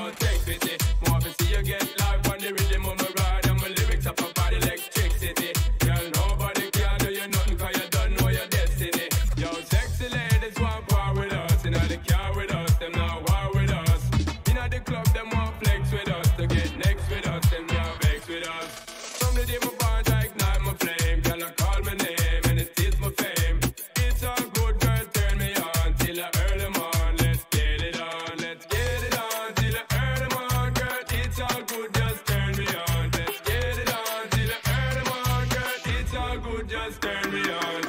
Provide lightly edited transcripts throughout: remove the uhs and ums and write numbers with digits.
no electricity. More to see you get live on the rhythm of my ride. And my lyrics up about electricity. Girl, nobody can do you nothing cause you don't know your destiny. Yo, sexy ladies want war with us. You know they care with us, them not war with us. You know the club, them want flex with us. To get next with us, them not vex with us. From the day my bond, I ignite my flame. Girl, I call my name and it is my fame. It's all good, girl, turn me on till I early morn. Let's get it on, let's get it on till I early morn, girl. It's all good, just turn me on. Let's get it on till I early morn, girl. It's all good, just turn me on.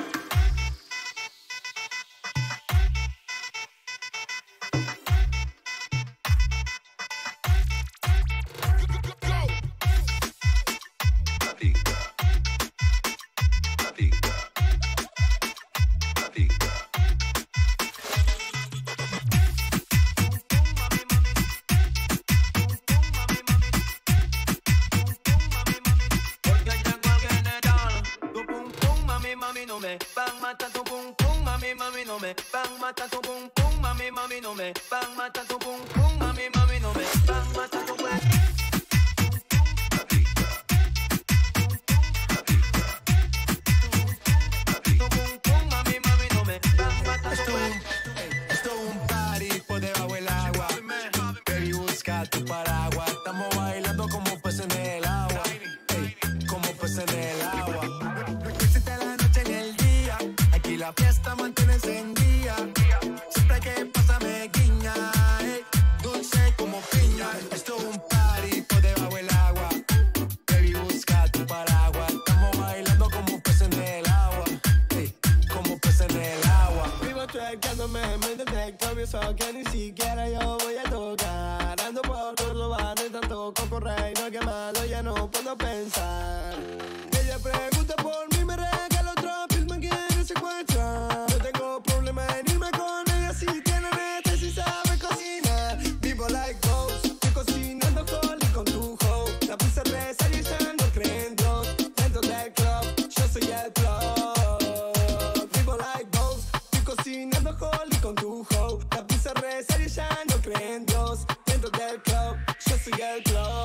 Bang mata tu pum pum, mami mami no me. Bang mata tu pum pum, mami mami no me. Bang mata tu pum pum, mami mami no me. Bang mata tu pum. Esto es un party por debajo del agua. Baby, busca tu paraguas. Estamos bailando como peces en el agua. Ey, como peces en el agua. No existe la noche ni el día. Aquí la fiesta mantiene encendida. Siempre que pasa me guiña. Ey, dulce como piña. Esto es un party por debajo del agua. Baby, busca tu paraguas. Estamos bailando como peces en el agua. Ey, como peces en el agua. Tracándome en mente de cambios que ni siquiera yo voy a tocar. Ando por todos los bares, tanto coco rey, no he quemado, ya no puedo pensar. Ella pregunta por mí, me regala otro pill, me quiere secuestrar. No tengo problema en irme con ella si tiene neta y si sabe cocinar. Vivo like ghost, estoy cocinando coli con tu hoe. La pizza reza y ya no creen en Dios. Dentro del club, yo soy el club. Vivo like ghost, cocinando holly con tu hoe. La pizza reza y ya no cree en Dios. Dentro del club, yo soy el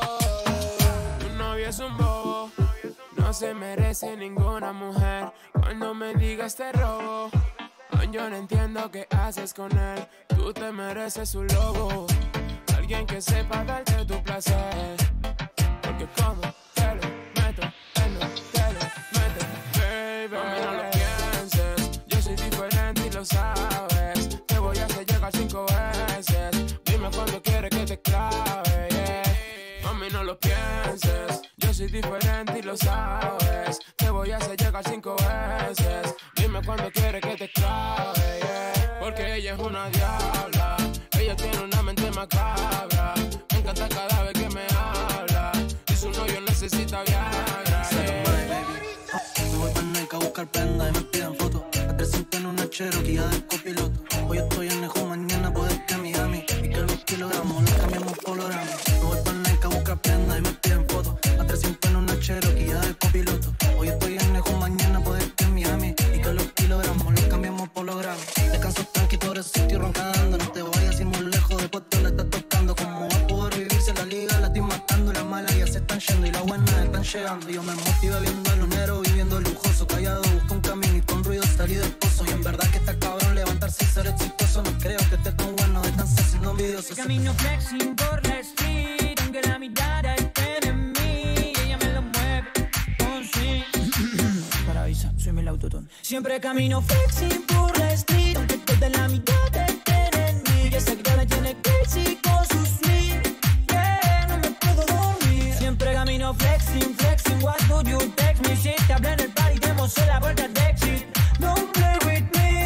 club. Tu novio es un bobo, no se merece ninguna mujer. Cuando me digas te robo, yo no entiendo qué haces con él. Tú te mereces un lobo, alguien que sepa darte tu placer. Porque como te lo meto, él no te lo mete. Baby, a mí no lo pienses, yo soy diferente y lo sabes. Te voy a hacer llegar 5 veces. Dime cuando quieres que te clave, yeah. Mami, no lo pienses, yo soy diferente y lo sabes. Te voy a hacer llegar 5 veces. Dime cuando quieres que te clave, yeah. Porque ella es una diabla, ella tiene una mente macabra. Me encanta cada vez que me habla y su novio necesita Viagra, yeah. Me voy para Nike a buscar prenda y me piden fotos. La 300 en una Cherokee del copiloto. Hoy estoy en Nejo, mañana puede que Miami. Y que los kilogramos los cambiamos por los gramos. Me voy para Nike a buscar prenda y me piden fotos. La 300 en una Cherokee del copiloto. Hoy estoy en Nejo, mañana puede que Miami. Y que los kilogramos los cambiamos por los gramos. Descanso tranquilo, por eso estoy roncando. No te vayas ir muy lejos, después te la estás tocando. ¿Cómo va a poder vivirse la liga? La estoy matando, las malas ya se están yendo y las buenas están llegando. Yo me motivo viendo a los negros viviendo lujoso. Callado busco un camino y con ruido salí del pozo. Y en verdad que está cabrón levantarse y ser exitoso. No creo que esté tan bueno de tan siendo envidioso. Camino flexing por la street, aunque la mirada esté en mí. Ella me lo mueve con sí. Para avisar, soy el autotune. Siempre camino flexing por la street, aunque toda la mirada esté en mí. Esa girl me tiene crazy con sus swing. Yeah, no me puedo dormir. Siempre camino flexing, flexing. What do you text me? Si te hablé en el party, demos la vuelta de exit. Don't play with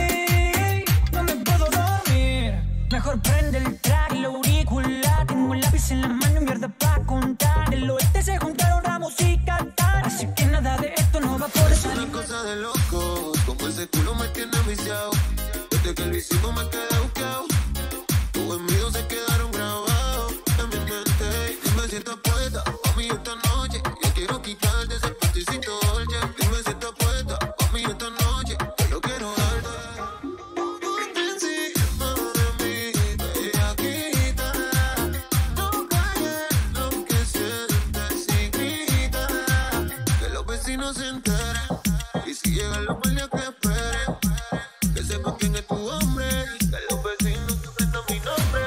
me, no me puedo dormir. Mejor prende el track y la auricular. Tengo un lápiz en la mano y mierda pa' contar. El oeste se juntaron Ramos y Qatar. Así que nada de esto no va por eso. Es una cosa de loco, como ese culo me tiene viciado. Desde que el vicio me quedé buscado. Tus envíos se quedaron grabados en mi mente. Y me siento poeta, a mí esta noche. Yo quiero quitarte ese panticito dolce. Y me siento poeta, a mí esta noche. Yo quiero darte encima de mí, bellaquita. No llegan los guardias que esperen, que sepa quién es tu hombre, que los vecinos aprendan mi nombre.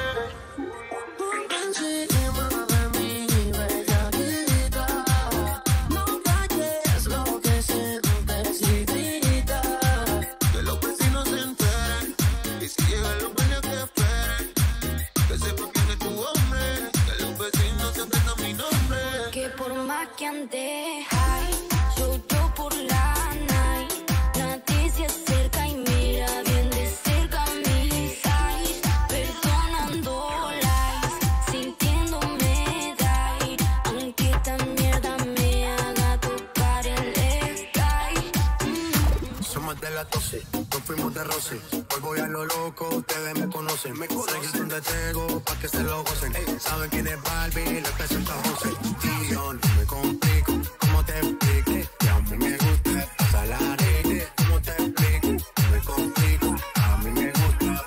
Encima de mí, bellaquita, no calles lo que se necesita. Que los vecinos se enteren, y si llegan los guardias que esperen, que sepa quién es tu hombre, que los vecinos aprendan mi nombre. Que por más que ande high, soy yo por la night. Nadie se acerca y mira bien de cerca mis eyes. Perdonando likes, sintiéndome die. Aunque esta mierda me haga tocar el sky. Somos de la 12, nos fuimos de roce. Hoy voy a lo loco, ustedes me conocen. Seguir donde tengo, pa' que se lo gocen. Saben quién es Barbie, le presento a José. Y yo no me complico, ¿cómo te explico? Que a mí me gusta pasar la regla. ¿Cómo te explico? No me complico, a mí me gusta.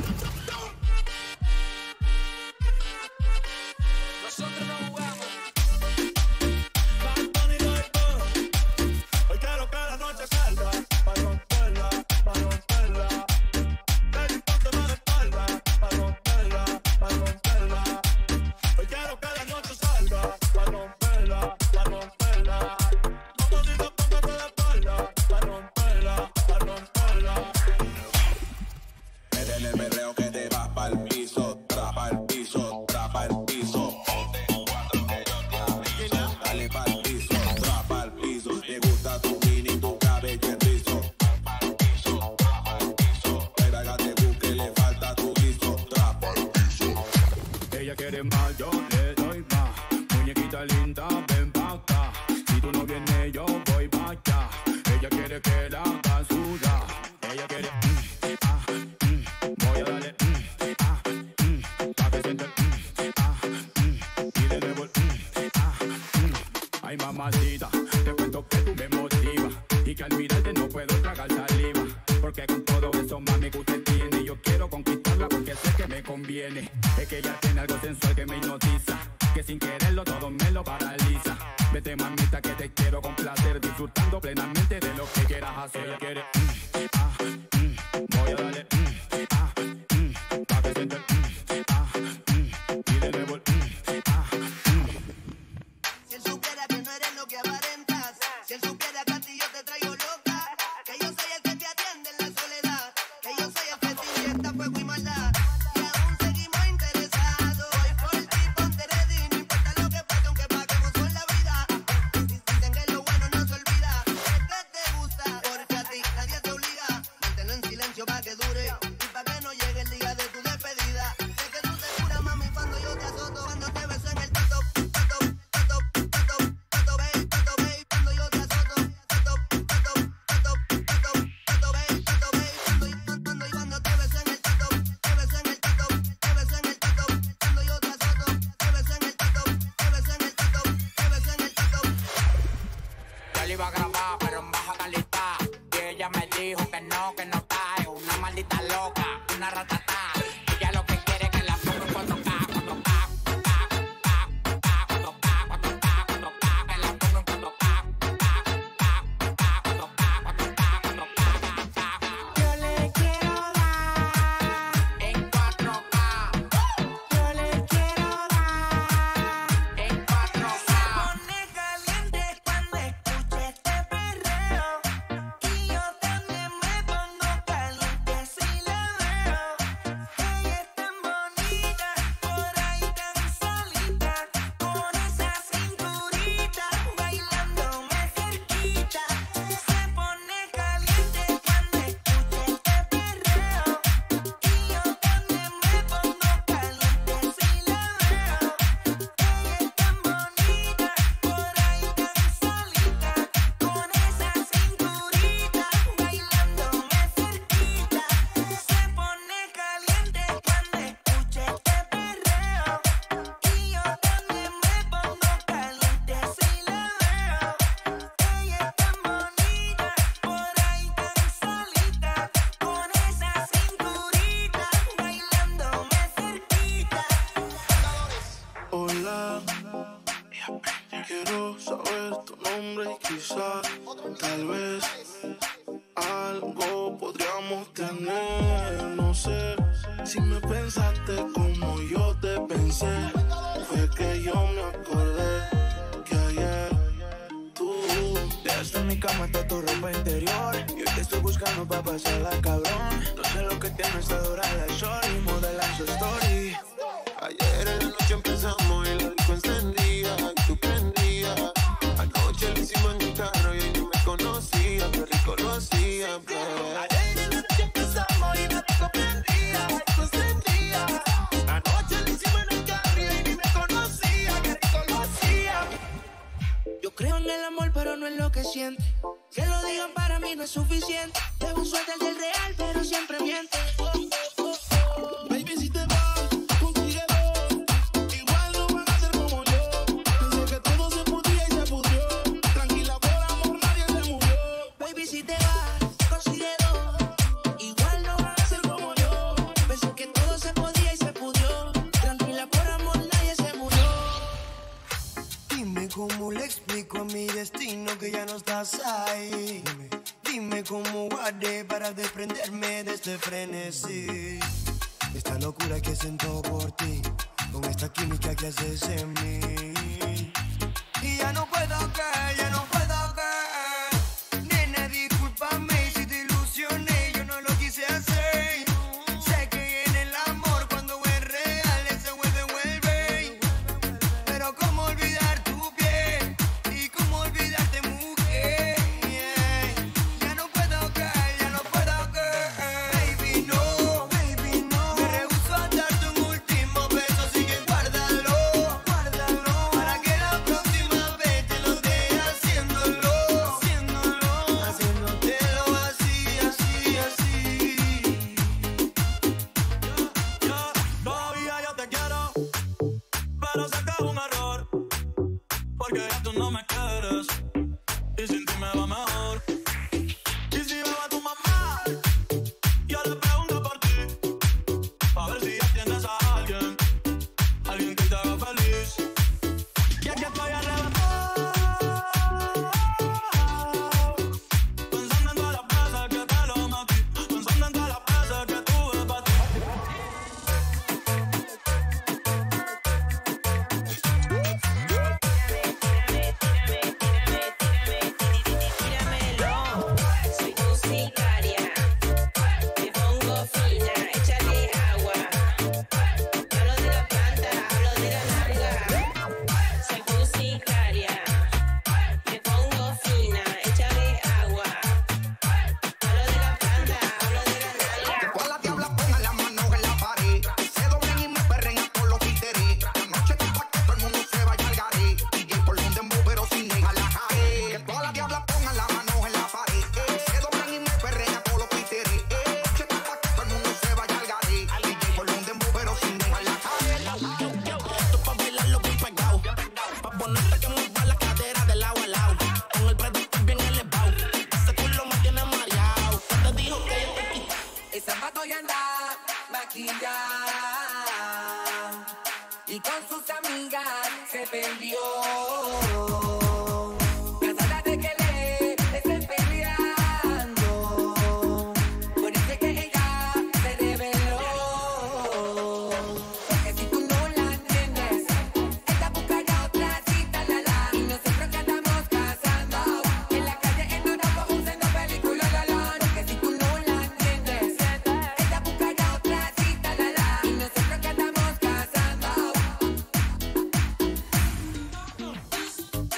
Nosotros no jugamos. Hoy quiero que la noche salga, pa' romperla, pa' romperla. Baby, ponte más de espalda, pa' romperla, pa' romperla. Hoy quiero que la noche salga, pa' romperla, pa' romperla. Como digo, póngate de espalda, pa' romperla, pa' romperla. Métele el perreo que te vas pa'l piso, trapa el piso, trapa el piso. Dale pa'l piso, trapa el piso. Me gusta tu mini, tu cabello en rizo. Pero que te busque, le falta tu guiso, trapa el piso. Ella quiere más, yo le doy más. Muñequita linda, ven pa' acá. Si tú no vienes, yo voy pa' allá. Ella quiere que la haga sudar. Ella quiere voy a darle pa' que siente y de nuevo Ay, mamacita, te cuento que tú me motivas y que al mirarte no puedo tragar saliva. Porque con todo eso, mami, que usted tiene, yo quiero conquistarla porque sé que me conviene. Es que ella tiene algo sensual que me hipnotiza, que sin quererlo todo me lo paraliza. Vete, mamita, que te quiero complacer, disfrutando plenamente de lo que quieras hacer. Ella quiere voy a darle pa' que siente y de nuevo Si él supiera que no eres lo que aparentas, si él supiera que a ti yo te traigo loca, que yo soy el que te atiende en la soledad, que yo soy el que te inyecta fuego y maldad. Y aún seguimos interesados. Voy por ti, ponte ready, no importa lo que pase, aunque paguemos con la vida. Dicen que lo bueno no se olvida. Es que te gusta, porque a ti nadie te obliga. Manténlo en silencio pa' que dure y pa' que no llegue el día de tu despedida. Sé que tú te curas, mami, cuando yo te azoto, cuando te beso en el tato, tato, tato, tato, tato, babe, cuando yo te azoto, tato, tato, tato, tato, tato, babe, cuando te beso en el tato, te beso en el tato, te beso en el tato, cuando yo te azoto, te beso en el tato, te beso en el tato, te beso en el tato. Yo le iba a grabar, pero en baja calidad. Y ella me dijo que no está. Es una maldita loca, una ratatá. Ella lo que quiere es que la ponga en 4K, 4K, 4K, 4K, 4K, 4K, que la ponga en 4K, 4K. Yo le quiero dar En 4K, yo le quiero dar. en 4K. Pone caliente cuando escuche este perreo. Y yo también me pongo caliente si la veo. cama está tu ropa interior. Y hoy te estoy buscando pa' pasarla, cabrón. No sé lo que tiene esta dura la shorty, modela su story. Ayer en la noche empezamos y la disco encendía y tú prendías. Anoche lo hicimos en el carro y hoy no me conocía, qué rico lo hacía, bebé. Ayer en la noche empezamos y la disco prendía y tú encendías. Anoche lo hicimos en el carro y hoy ni me conocía, qué rico lo hacía. Yo creo en el amor, pero no en lo que siente. Que lo digan para mí no es suficiente. Debo suerte del real, pero siempre miente. Baby, si te vas, consíguelo. Igual no van a ser como yo. Pensé que todo se podía y se pudrió. Tranquila, por amor, nadie se murió. Baby, si te vas, consíguelo. Igual no van a ser como yo. Pensé que todo se podía y se pudrió. Tranquila, por amor, nadie se murió. Dime cómo le explico a mi destino que ya no estás ahí. Dime cómo guardé para desprenderme de este frenesí. Esta locura que siento por ti, con esta química que haces en mí. Y ya no puedo caer, ya no puedo caer. Nena, discúlpame si te ilusioné, yo no lo quise hacer. Sé que en el amor cuando es real se vuelve. Pero cómo olvidar tu piel y cómo olvidarte, mujer. Ya no puedo caer, ya no puedo caer. Baby, no, baby, no. Me rehúso a darte un último beso, así que guárdalo, guárdalo. Para que la próxima vez te lo dé haciéndolo, haciéndotelo así, así, así. Todavía yo te quiero, pero sé que es un error, porque ya tú no me quieres y sin ti me va mejor. Y si veo a tu mamá, yo le pregunto por ti, a ver si ya tienes a alguien que te haga feliz. Y es que estoy arrebatado, pensando en todas las veces que te lo metí, pensando en todas las veces que tuve para ti. Soy tu sicaria, me pongo fina, échale agua. Hablo de la planta, hablo de la nalga. Soy tu sicaria, me pongo fina, échale agua. Hablo de la planta, hablo de la nalga. Todas las diablas pongan las manos en la pared. Se doblen y me perren a todos los títeres. La noche está pa' que todo el mundo se vaya al garé. DJ por un dembow pero sin negar la calle. Que todas las diablas pongan las manos en la pared. Se doblen y me perren a todos los títeres. La noche está pa' que todo el mundo se vaya al garé. DJ por un dembow pero sin negar la calle. Esto pa' bailarlo bien pegado, pa' ponerte que mueva la cadera del lado al lado, con el predictor bien elevado, ese culo me tiene mareado, te dijo que yo te quito. Esa pato ya anda maquillada y con sus amigas se perdió. Cansada de que le estén peleando, por eso es que ella se reveló. Porque si tú no la entiendes, esta busca ya otra cita, la. Y nosotros que andamos cazando en la calle en Europa usando películas, la. Porque si tú no la entiendes, esta busca ya otra cita, la. Y nosotros que andamos cazando.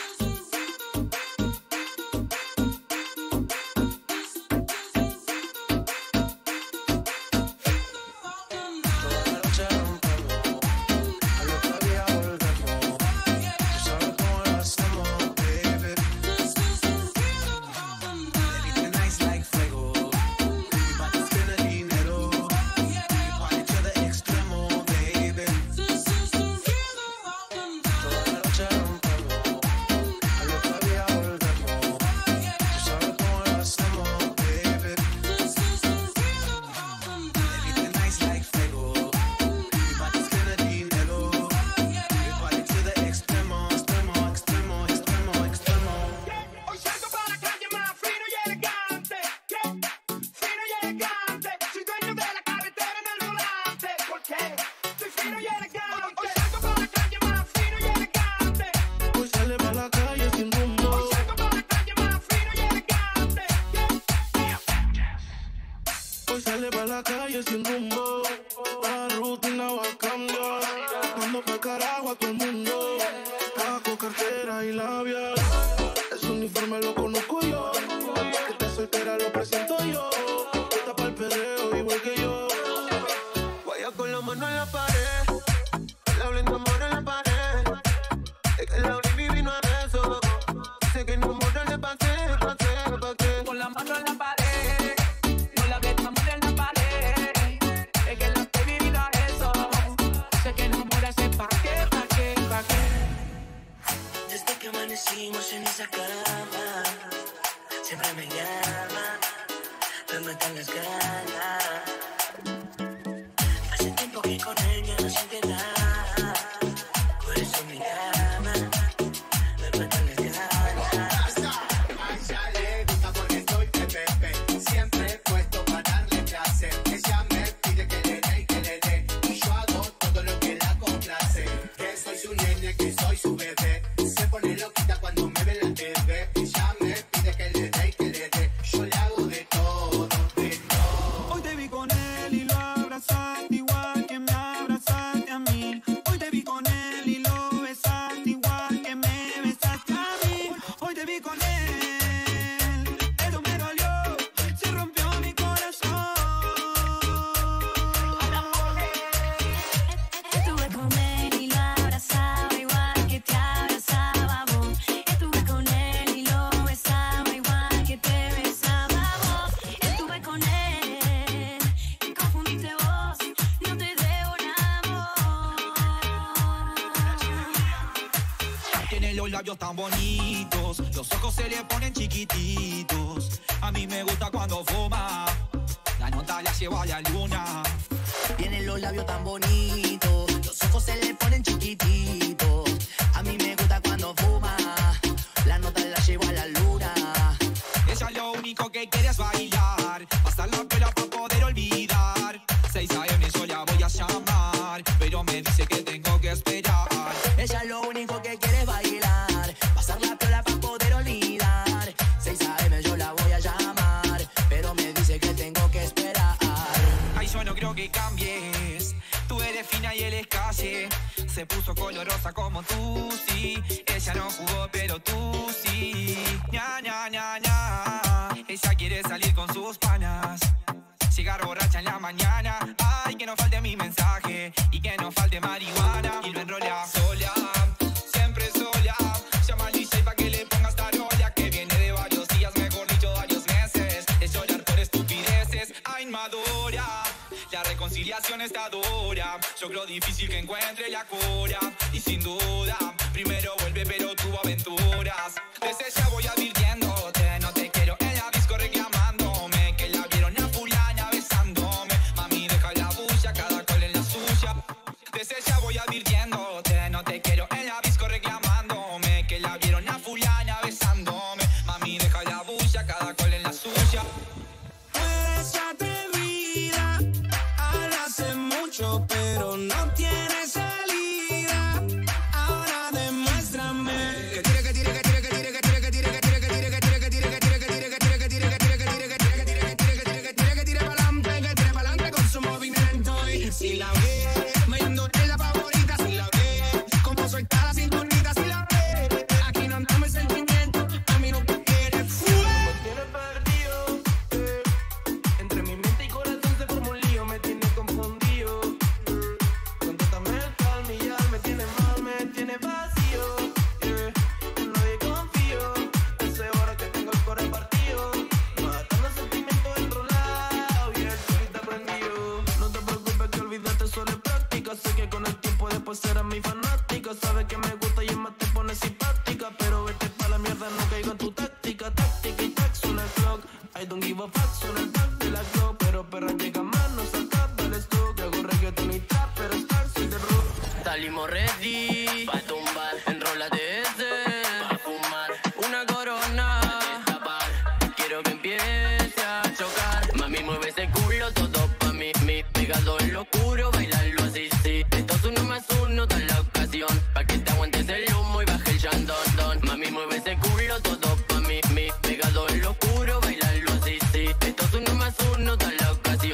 Hoy sale pa' la calle sin rumbo, la rutina va a cambiar. Mando pa' carajo a todo el mundo, pago, cartera y labial. Ese uniforme lo conozco yo, que está soltera lo presento yo. Está pa'l perreo igual que yo. Vaya con la mano en la pared, la blenda amor en la pared. Es que la baby vino a eso. Sé que no amor le pasé, pa' qué. Con la mano en la pared, con la blenda amor en la pared. Es que la baby vino a eso. Sé que no amor hace pa' qué. Desde que amanecimos en esa cama, siempre me llama, me matan las ganas. Hace tiempo que con ella no siente nada, por eso me llama, me matan las ganas. A ella le gusta porque estoy pepepe, siempre puesto para darle placer. Ella me pide que le dé y que le dé, y yo hago todo lo que la complace. Que soy su nene, que soy su bebé, se pone loquita cuando me ve en la TV. Ella me pide que le dé y que le dé, yo le hago de todo, de todo. Hoy te vi con él y lo abrazaste igual que me abrazaste a mí. Hoy te vi con él y lo besaste igual que me besaste a mí. Hoy te vi con él, eso me dolió, se rompió mi corazón. Estuve con él y lo abrazaba igual que te abrazaba vos. Estuve con él y lo besaba igual que te besaba vos. Estuve con él y confundiste vos, no te debo nada Tiene los labios tan bonitos, los ojos se le ponen chiquititos. A mí me gusta cuando fuma, la nota la lleva a la luna. Tiene los labios tan bonitos, los ojos se le ponen chiquititos. A mí me gusta cuando fuma, la nota la llevo a la luna. Ella lo único que quiere es bailar, pasar la pela para poder olvidar. 6 AM yo la voy a llamar, pero me dice que tengo que esperar. Ella lo único que quiere es bailar, pasar la piola para poder olvidar. 6 AM yo la voy a llamar, pero me dice que tengo que esperar. Ay, yo no creo que cambies, tú eres fina y él es calle. Se puso colorosa como tú, sí. Ella no jugó, pero tú sí. Ña, ña, ña, ña. Ella quiere salir con sus panas, llegar borracha en la mañana. Ay, que no falte mi mensaje y que no falte marihuana. Y lo enrola sola, siempre sola. Llama al DJ pa' que le ponga esta rola, que viene de varios días, mejor dicho varios meses. Es llorar por estupideces. Ay, madura, la reconciliación está dura. Yo creo difícil que encuentre la cura. Y sin duda, primero vuelve pero tuvo aventuras. Desde ya voy advirtiéndote, no te quiero en la disco reclamándome, que la vieron a fulana besándome. Mami, deja la bulla, cada cual en la suya. Desde ya voy advirtiéndote, no te quiero en la disco reclamándome, que la vieron a fulana besándome. Mami, deja la bulla, cada cual en la suya. Eres atrevida, habla hace mucho pero no tiene salida. Ahora demuéstrame que tire, que tire, que tire, que tire, que tire, que tire, que tire, que tire, que tire, que tire, que tire, que tire, que tire, que tire, que tire, que tire, que tire, que tire, que tire pa'lante con su movimiento. Y si la ve, me yendo es la favorita. Si la ve, como suelta la cinturita. Si la ve, aquí no andamos en sentimiento. A mí no te quieres Me tiene perdido, entre mi mente y corazón se formó un lío, me tiene confundido. Contéstame el calmillar, me tiene mal, me tiene vacío. En nadie confío, hace horas que tengo el corazón partido, matando sentimientos enrolados y el chulita prendido. No te preocupes que olvídate, solo es práctica. Sé que con el tiempo después serás mi fanática. Sabes que me gusta y es más te pone simpática, pero vete pa' la mierda, no caigo en tu táctica. Táctica y tac, suena el clock. I don't give a fuck, suena el back de la Glock. Pero perra llega más, no se acaba el stock. Yo hago reggaeton y trap, pero star soy de rock. Salimos ready, pa' tumbar, enrólate ese, pa' fumar, una corona, pa' destapar, quiero que empiece a chocar. Mami, mueve ese culo, todo pa' mí, pegado en lo oscuro, bailarlo así, sí. Esto es 1 más 1, da la ocasión, pa' que te aguantes el humo y baje el chandón, don. Mami, mueve ese culo, todo pa' mí, pegado en lo oscuro, bailarlo así, sí. Esto es 1 más 1, da la ocasión.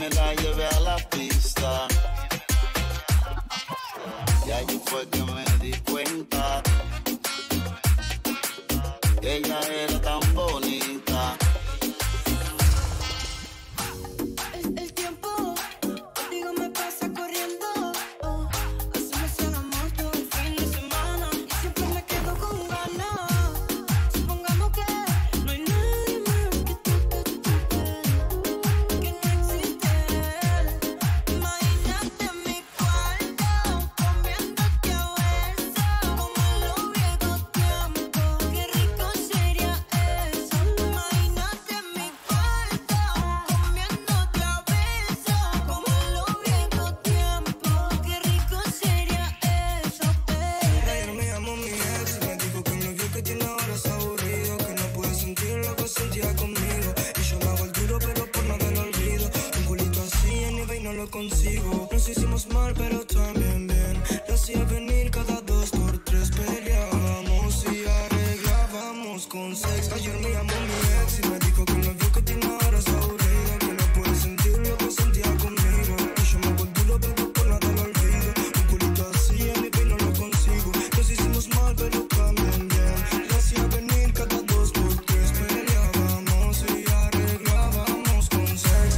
me la llevé a la pista. Y allí fue que me di cuenta que ella era tan bonita. El tiempo contigo me pasa corriendo. Hacemos el amor todo el fin de semana y siempre me quedo con ganas. Supongamos que no hay nadie más que tú, que no existe él. Imagínate en mi cuarto comiéndote a besos como en los viejos tiempos. Qué rico sería eso. Imagínate en mi cuarto comiéndote a besos como en los viejos tiempos. Qué rico sería eso, baby. Ayer me llamó mi ex y me dijo que el novio que tiene ahora es aburrido, que no puede sentir lo que sentía conmigo. Y yo me hago el duro pero por nada lo olvido. Un culito así en eBay no lo consigo. Nos hicimos mal pero también bien. Lo hacía venir cada 2 por 3. Peleábamos y arreglábamos con sex. Ayer me llamó mi ex y me dijo que el novio que tiene ahora es aburrido, que no puede sentir lo que sentía conmigo. Y yo me hago el duro pero por nada lo olvido. Un culito así en eBay no lo consigo. Nos hicimos mal pero también bien. Lo hacía venir cada 2 por 3. Peleábamos y arreglábamos con sex.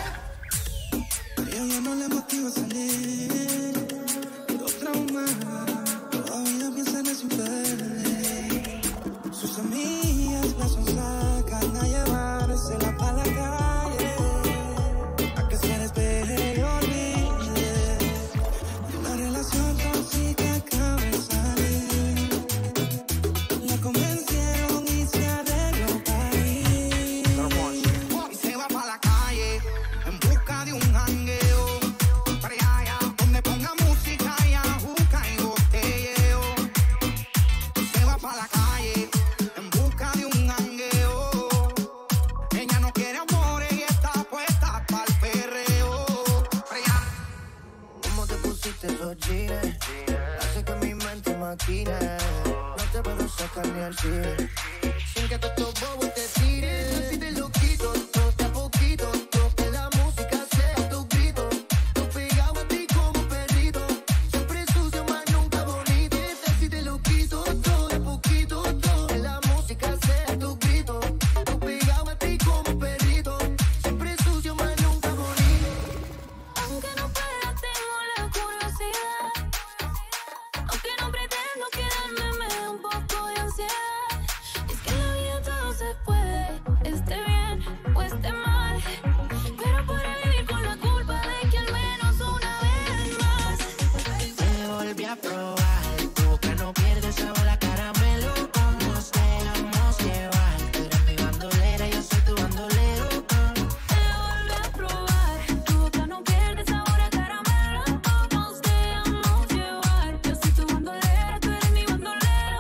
A ella no le motiva salir, quedó traumada, todavía piensa en su bebé. Sus amigas la sacan a llevársela pa' la calle, a que se despeje y olvide de una relación tóxica acaba de salir. La convencieron y se arregló para ir. Y se va pa' la calle en busca de un jangueo. Para allá, donde ponga música y ajuca y botelleo. Y se va pa' la calle en busca de un jangueo. Ella no quiere amores y está puesta pa'l perreo. Para allá. ¿Cómo te pusiste esos jeans? Hace que mi mente maquine. No te puedo sacar ni al cine sin que todos estos bobos te tiren. Así te lo quito, de a poquito, que la música sea tu grito. Yo pegado a ti como perrito, siempre sucio, más nunca bonito. Así te lo quito, de a poquito, que la música sea tu grito. Yo pegado a ti como perrito, siempre sucio, más nunca bonito. Aunque no pueda, tengo la curiosidad. Aunque no pretendo quedarme, me da un poco de ansiedad. Es que en la vida todo se puede, esté bien o esté mal. Pero para vivir con la culpa de que al menos una vez más Te volví a probar, tu boca no pierde sabor a caramelo. Como nos dejamos llevar, tú eres mi bandolera, yo soy tu bandolero. te volví a probar. Tu boca no pierde sabor a caramelo. Nos dejamos llevar. Yo soy tu bandolera, tú eres mi bandolero.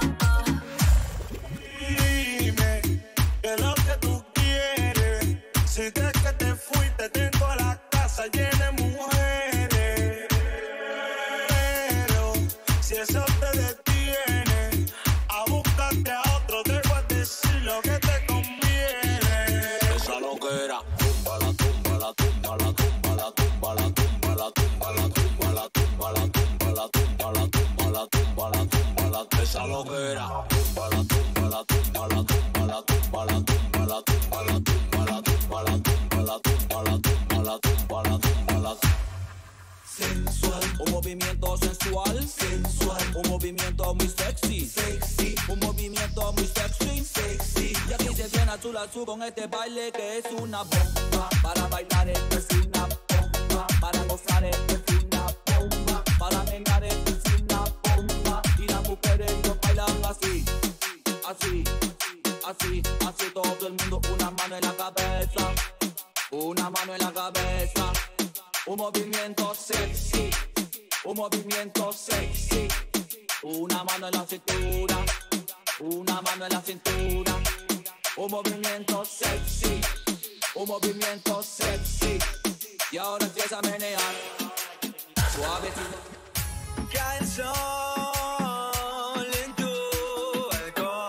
Dime, ¿qué es lo que tú quieres? Si desde que te fuiste tengo la casa llena de mujeres. Pero si eso te detiene a buscarte a otro, te voy a decir lo que te conviene. Esa loquera, túmbala, túmbala, túmbala, túmbala, túmbala, túmbala, túmbala, túmbala, túmbala, túmbala, túmbala, túmbala, túmbala, túmbala, esa loquera, túmbala, túmbala, túmbala, túmbala, túmbala, túmbala, túmbala, túmbala, túmbala, túmbala, túmbala, túmbala, túmbala, túmbala. Sensual, un movimiento sensual, sensual, un movimiento muy sexy, sexy, un movimiento muy sexy, sexy. Y aquí se viene azul azul con este baile que es una bomba. Para bailar esto es una bomba, para gozar esto es una bomba, para menear esto es una bomba. Y las mujeres no bailan así, así, así, así todo el mundo, una mano en la cabeza, una mano en la cabeza. Un movimiento sexy, un movimiento sexy. Una mano en la cintura, una mano en la cintura. Un movimiento sexy, un movimiento sexy. Y ahora empieza a menear, suavecito. Cae el sol en tu balcón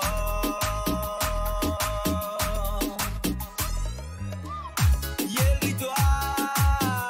y el ritual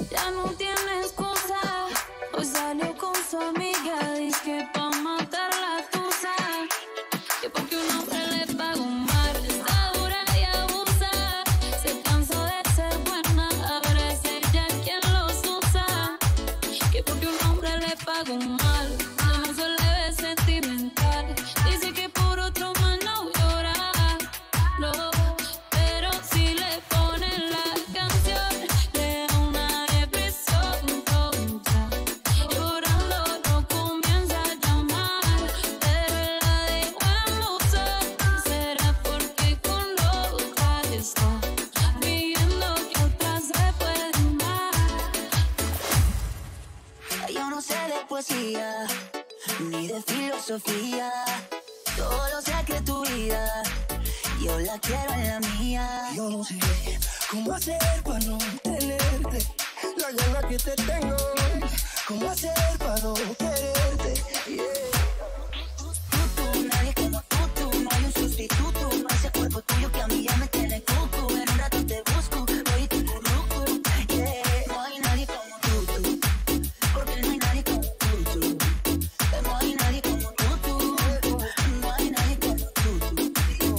Ya no tiene excusa. Hoy salió con su amiga, dice que pa' matar la tusa. Que porque un hombre le paga un mal, está dura y abusa. Se cansó de ser buena, ahora es ella quien los usa. Que porque un hombre le paga un mal, ya no se le ve sentimental. Dice que por otro más no llora, no. Pero si le ponen la canción, le da una depresión tonta. Llorando no comienza a llamar, pero la dejo en buzón. Será porque con loca está, viendo que otras se pueden dar. Yo no sé de poesía, ni de filosofía. Todo sé que tu vida, yo la quiero en la mía. Yo no sé cómo hacer para no tenerte, la gana que te tengo. Cómo hacer para no quererte, yeah. Nadie como tú, no hay un sustituto. Ese cuerpo tuyo que a mí ya me tiene cucu. En un rato te busco, voy y te curruco, yeah. No hay nadie como tú, porque no hay nadie como tú. No hay nadie como tú, no hay nadie como tú.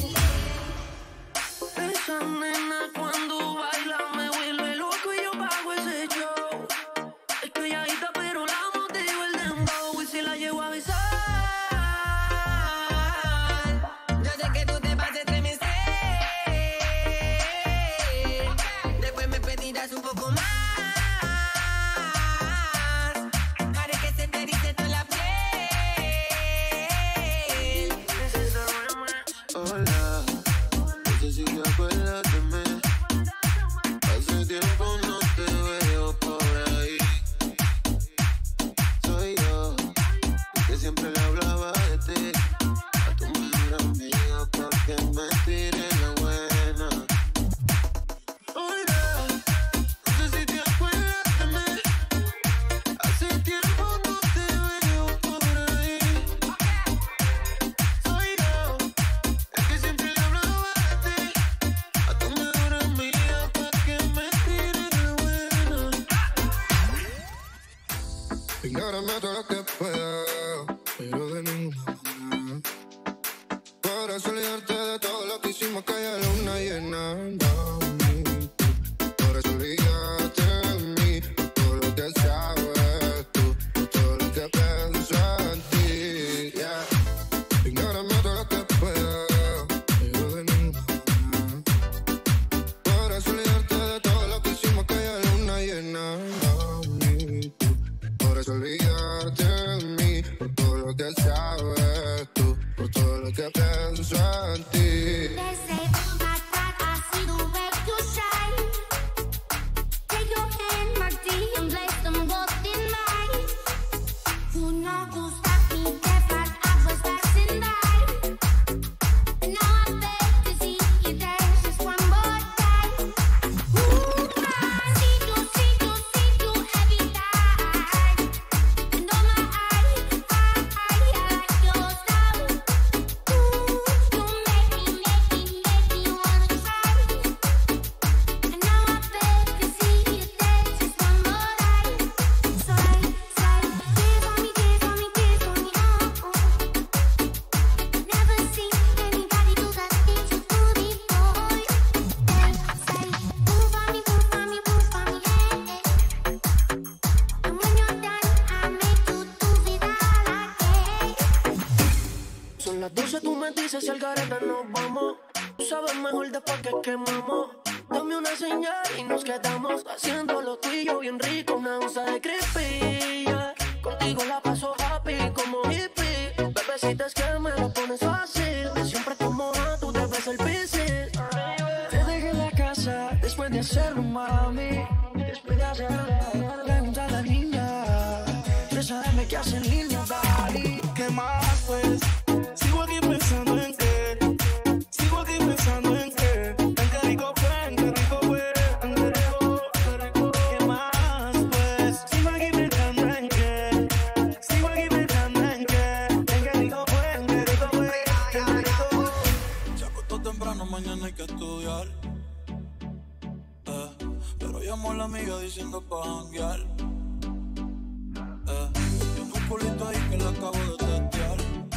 Esa nena cuando baila me vuelve loco y yo pago ese show. Es calladita pero la motivo el dembow y si la llevo a besar. Yo sé que tú te vas a estremecer. Después me pedirás un poco más. Haré que se te erice toda la piel. Hola, no sé si te acuerdas de mí. Hace tiempo no te veo por ahí. Soy yo, el que siempre le hablaba de ti. A tu mejor amiga pa' que me tire la buena. Hola, no sé si te acuerdas de mí. Hace tiempo no te veo por ahí. Soy yo, el que siempre le hablaba de ti. A tu mejor amiga pa' que me tire la buena. Ignórame todo lo que pueda, pero de ninguna manera podrás olvidarte de todo lo que hicimos que haya luna llena. Mami, podrás olvidarte de mí, por todo lo que sabes tú, por todo lo que pienso en ti, yeah. Ignórame todo lo que pueda, pero de ninguna manera podrás olvidarte de todo lo que hicimos que haya luna llena. Mami, podrás olvidarte de mí, por todo lo que sabes tú, por todo lo que pienso en ti. They say, oh my God, I see the way you shine. Take your hand, my dear, and place them both in mine. You know you stopped me dead as I was passing by. And now I beg to see you dance just one more time. Ooh, I see you every time. And oh my, I like your style. Ooh, you make me wanna try. And now I beg to see you dance just one more time. So I give on me, oh. Never seen anybody do the things you do before. Say, move on me, hey. And when you're done, I make you do vida. Son las 12, tú me dices si al garete nos vamos. Tú sabes mejor después que quemamos. Dame una señal y nos quedamos haciendo lo tuyo bien rico, una onza de creepy, yeah. Contigo la paso happy como hippie. Bebecita es que me lo pones fácil. Siempre como tú te ves el piscis. Te dejé en la casa después de hacerlo, mami. Después de hacerlo, pregunta a la niña. Quiero saberme qué hace en línea, dale. ¿Qué más pues? Sigo aquí pensando en qué. Sigo aquí pensando en qué. En qué rico fue, en qué rico fue, en qué rico, qué rico. ¿Qué más pues? Sigo aquí pensando en qué. Sigo aquí pensando en qué. En qué rico fue, en qué rico fue, en qué rico. Se acostó temprano, mañana hay que estudiar. Pero llamó a la amiga diciendo pa' janguear. Tiene un culito ahí que la acabo de testear.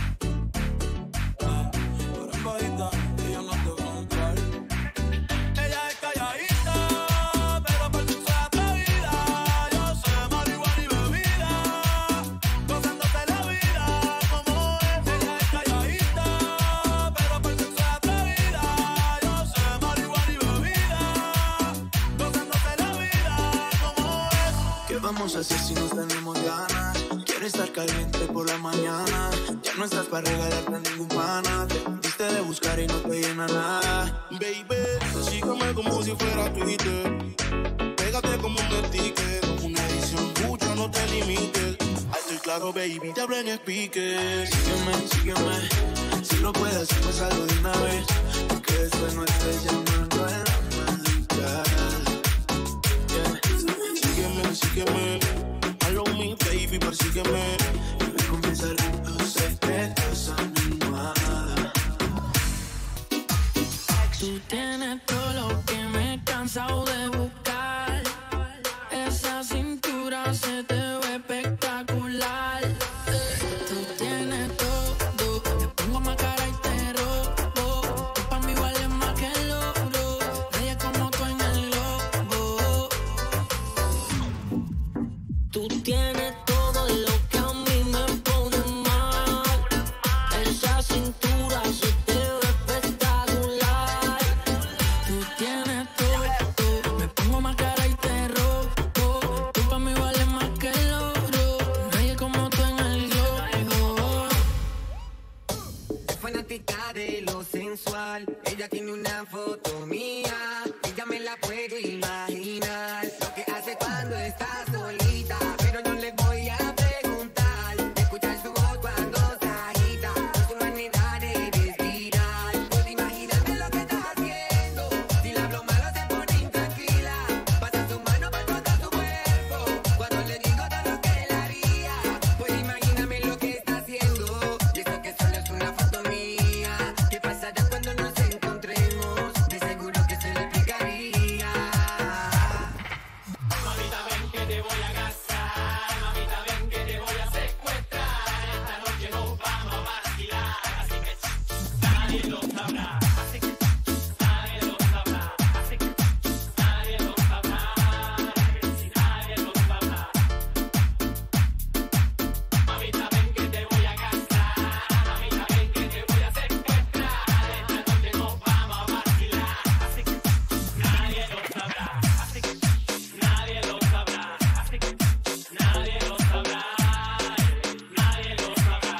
Pero en bajita, ella no te va a entrar. Ella es calladita, pero por su atrevida. Yo sé marihuana y bebida, gozándose la vida como es. Ella es calladita, pero por su atrevida. Yo sé marihuana y bebida, gozándose la vida como es. ¿Qué vamos a hacer si nos tenemos ganas? Quiero estar caliente por la mañana. Ya no estás para regalarte a ningún pana. Te diste de buscar y no te llena nada. Baby, sígueme como si fuera Twitter. Pégate como un sticker, como una edición mucho, no te limites. Estoy claro, baby, te hablo en speaker. Sígueme, si lo puedes hacer, pues hazlo de una vez. Porque después no estés llamando a la madrugada. Sígueme, follow me, baby, persígueme. Y me confesaré los secretos a mi almohada. Tú tienes todo lo que me he cansado de buscar. Esa cintura se te ve espectacular. Tú tienes todo, te pongo más cara y te robo. Tú pa' mí vales más que el oro. Ella como tú en el lobo. Tú tienes todo lo que a mí me pone mal. Esa cintura se te ve espectacular. Tú tienes todo, me pongo más cara y te robo. Tú pa' mí vales más que el oro. Nadie como tú en el globo. Es fanática de lo sensual. Ella tiene una foto mía. Ella me la puedo imaginar. Lo que hace cuando está solita. Pero no le voy a preguntar. Escuchar su voz cuando se agita. Su manera de respirar. Puedo imaginarme lo que está haciendo. Si le hablo malo se pone intranquila. Pasa su mano por todo su cuerpo. Cuando le digo todo lo que él haría. Puedo imaginarme lo que está haciendo. Y eso que solo es una foto mía. ¿Qué pasará cuando nos encontremos? De seguro que se le explicaría. Mamita, ven que te voy a casar. Mamita, ven que te voy a secuestrar. Esta noche nos vamos a vacilar. Así que nadie lo sabrá. Así que nadie lo sabrá. Así que nadie lo sabrá. Si nadie lo sabrá. Mamita, ven que te voy a casar. Mamita, ven que te voy a secuestrar. Esta noche nos vamos a vacilar. Así que nadie lo sabrá. Así que nadie lo sabrá. Así que nadie lo sabrá. Nadie lo sabrá.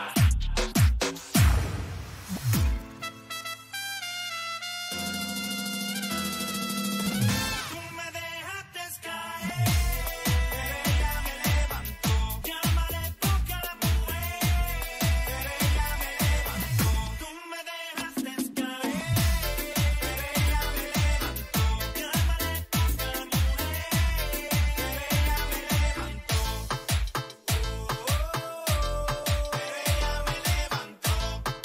Tú me dejaste caer, pero ella me levantó. Llámale toca a la mujer, pero ella me levantó. Tú me dejaste caer, pero ella me levantó. Llámale toca a la mujer, pero ella me levantó. Pero ella me levantó.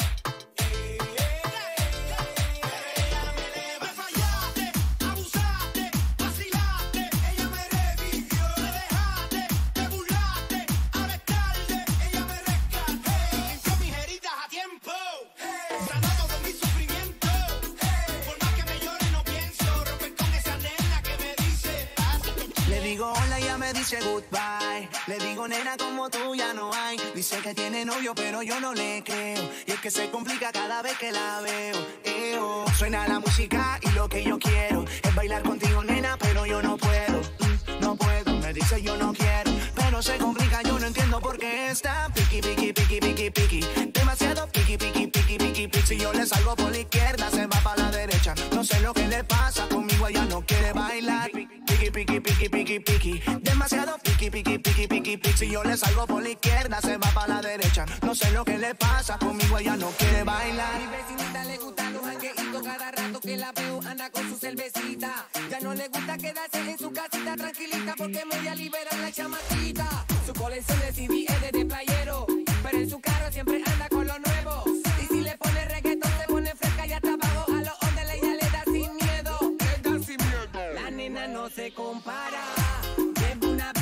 Me fallaste, abusaste, vacilaste, ella me revivió. Me dejaste, te burlaste, ahora es tarde, ella me rescaté. Limpió mis heridas a tiempo, sanó todo mi sufrimiento. Por más que me llore no pienso romper con esa nena que me dice así que Le digo hola y ella me dice goodbye. Le digo nena como tú ya no hay. Dice que tiene novio pero yo no le creo. Y es que se complica cada vez que la veo. Suena la música y lo que yo quiero es bailar contigo nena pero yo no puedo. No puedo, me dice yo no quiero. Pero se complica, yo no entiendo por qué está piqui, piqui, piqui, piqui, piqui. Demasiado piqui, piqui, piqui, piqui, piqui. Si yo le salgo por la izquierda se va para la derecha. No sé lo que le pasa, conmigo ella no quiere bailar. Piqui, piqui, piqui, piqui, piqui. Demasiado piqui, piqui, piqui, piqui, piqui. Si yo le salgo por la izquierda se va para la derecha. No sé lo que le pasa, conmigo ella no quiere bailar. Mi vecinita le gusta los jangueitos, cada rato que la veo anda con su cervecita. Ya no le gusta quedarse en su casita tranquilita porque media liberan la chamaquita. Su colección de CD es de playero, pero en su carro siempre anda con lo nuevo. Y si le pone reggaetón se pone fresca y hasta abajo a los hombres ella le da sin miedo. Le da sin miedo. La nena no se compara, es una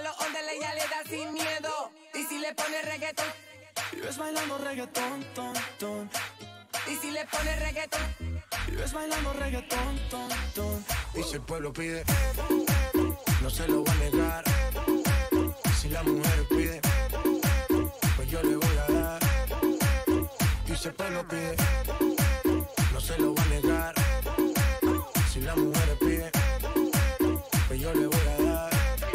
los ondeles ella le da sin miedo. Y si le pone reggaetón, Vives bailando reggaetón, ton, ton. y si le pone reggaetón, Vives bailando reggaetón, ton, ton. Y si el pueblo pide, no se lo va a negar. Si la mujer pide, pues yo le voy a dar. Y si el pueblo pide, no se lo va a negar. Si la mujer pide, pues yo le voy a dar.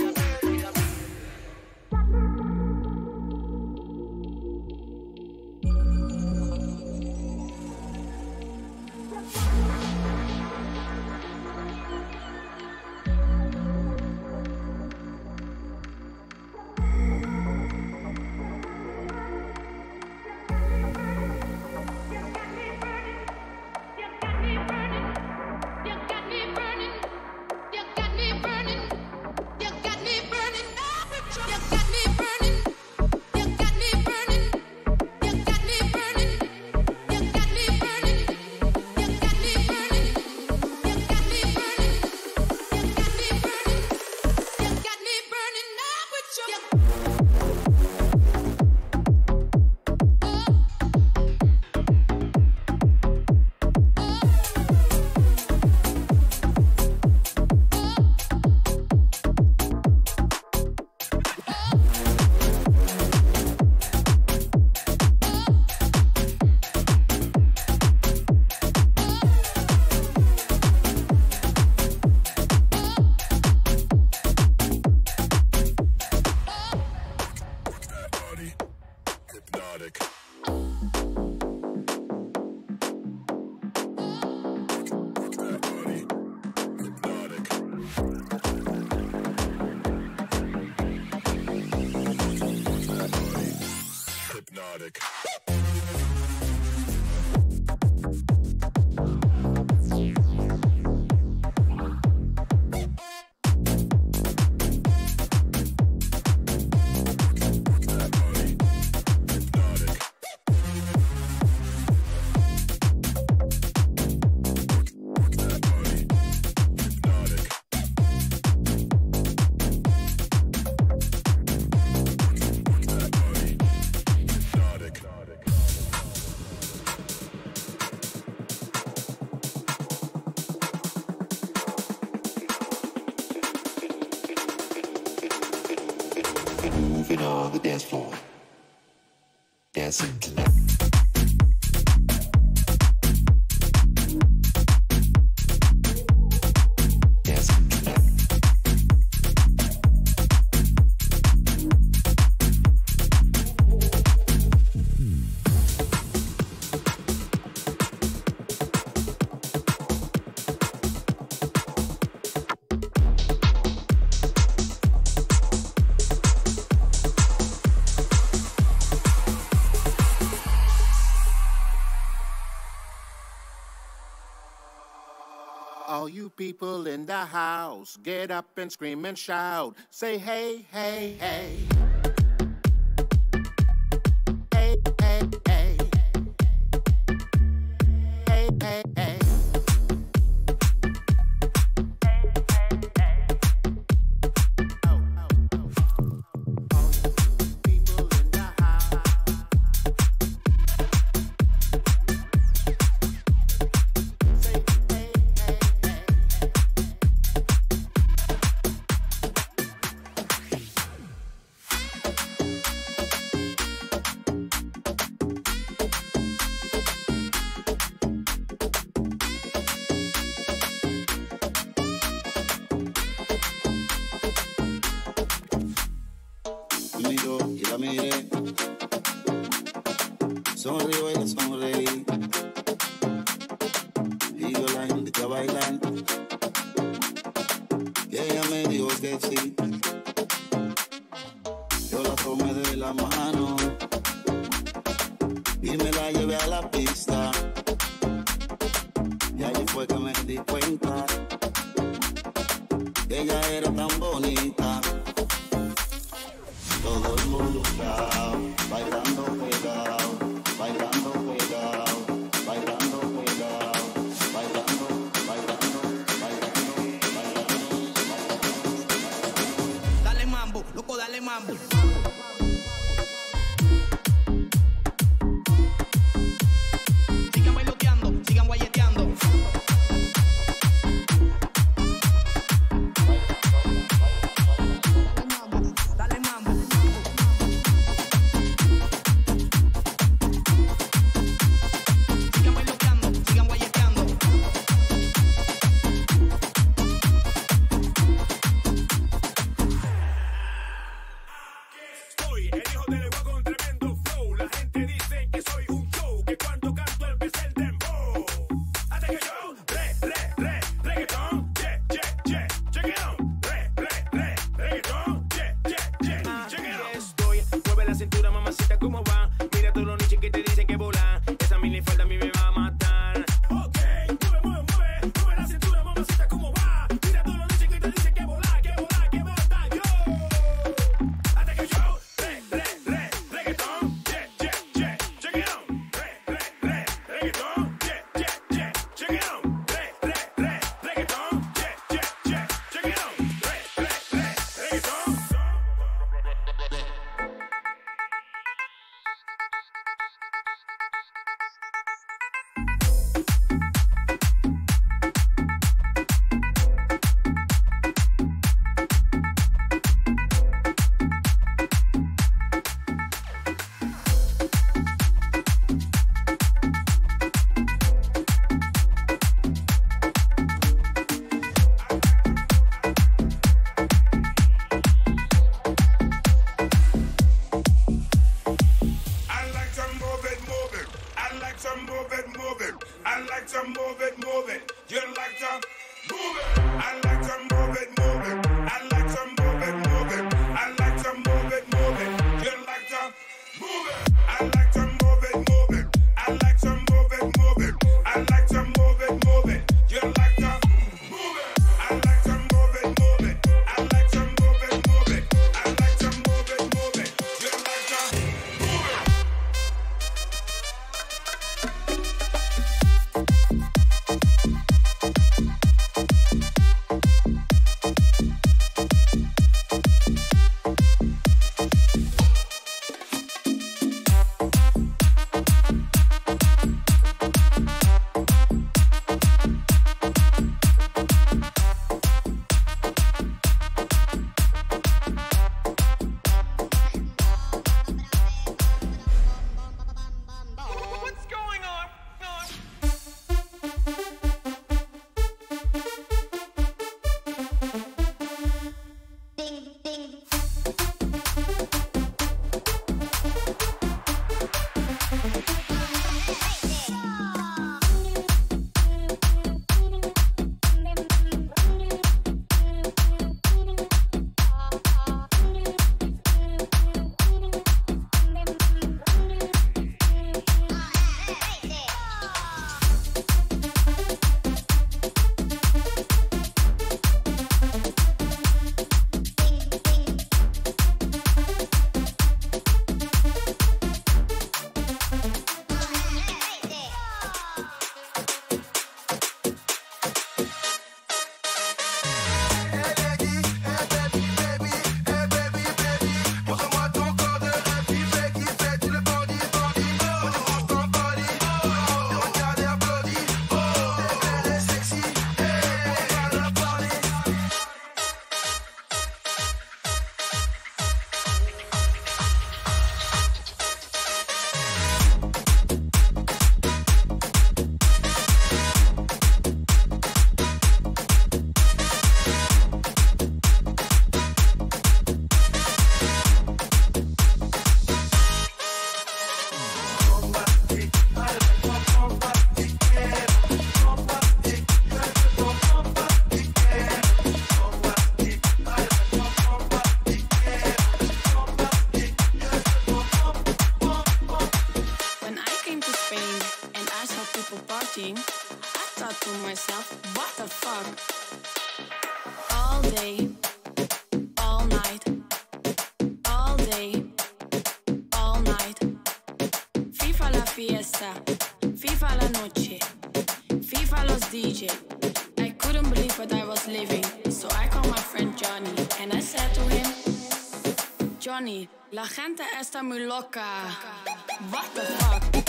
Moving on the dance floor, dancing tonight. Dancing tonight. All you people in the house, get up and scream and shout. Say hey, hey, hey. Hey, hey, hey. Hey, hey, hey. Conmigo y la miré, sonrió y la sonreí, y yo la invité a bailar, y ella me dijo que sí. Yo la tomé de la mano y me la llevé a la pista, y allí fue que me di cuenta que ella era tan bonita. Todo el mundo pegado, bailando pegado, bailando pegado, bailando pegado, bailando, bailando, bailando, bailando. Dale mambo, loco Dale mambo. Sigan bailoteando, sigan guayeteando. Dale mambo. Sigan bailoteando, sigan guayeteando. Soy el hijo del agua con tremendo flow. La gente dice que soy un show, que cuando canto empieza el dembow. Hasta que yo, reggaetón, check it on. Reggaetón, check it on. Estoy, mueve la cintura, mamacita, ¿cómo va? Mira todos los nichos que te dicen que volan. Esa minifalda a mí me va a matar. Ok, mueve la cintura, mamacita, ¿cómo va? Mira todos los nichos que te dicen que volar, que volar yo. Hasta que yo, reggaetón, check it on. Reggaetón, check it on. Reggaetón, check it on. Reggaetón. I like to move it. I like to move it. I like to move it. You like to move it. I like to move it. I like to move it. I like to move it. You like to move it. I like to move it. I like to move it. I like to move it. You like to move it. I like to move it. I like to move it. I like to move it. You like to move it. What's going on? watching, I thought to myself, what the fuck? All day, all night, all day, all night. FIFA la fiesta, FIFA la noche, FIFA los DJ. I couldn't believe what I was living, so I called my friend Johnny and I said to him, Johnny, la gente está muy loca. What the fuck?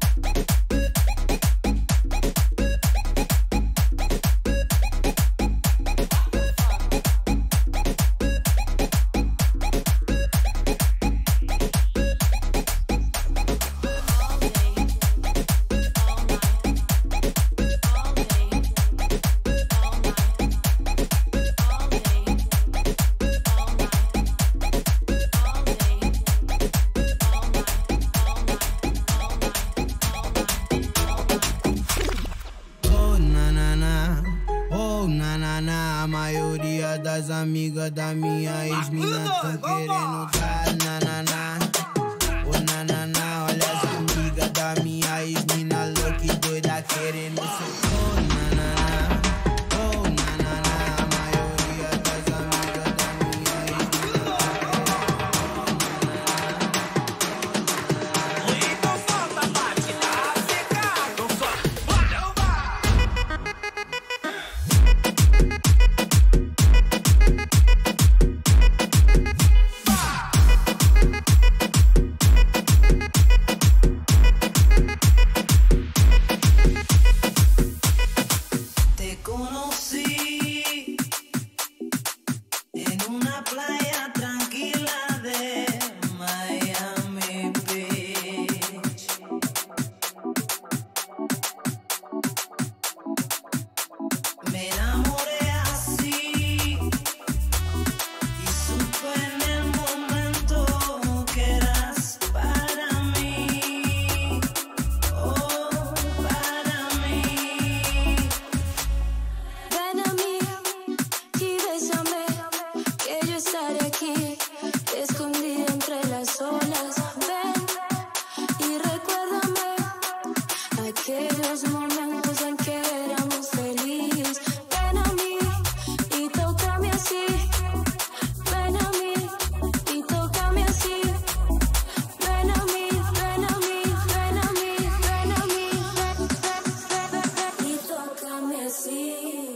A maioria das amigas da minha ex-mina tão querendo dar nananá. Ô nananá, olha as amigas da minha ex-mina louca e doida querendo ser. Ô nananá, ô nananá, a maioria das amigas da minha ex-mina Então solta a parte da África. Então solta, Te conocí en una playa tranquila de Miami Beach. Me enamoré así y supe en el momento que eras para mí, oh, para mí. Ven a mí y bésame, que yo estaré aquí, escondida entre las olas. Ven y recuérdame aquellos momentos en que éramos felices. Ven a mí y tócame así. Ven a mí y tócame así. Ven a mí, ven a mí, ven a mí, ven a mí, ven y tócame así.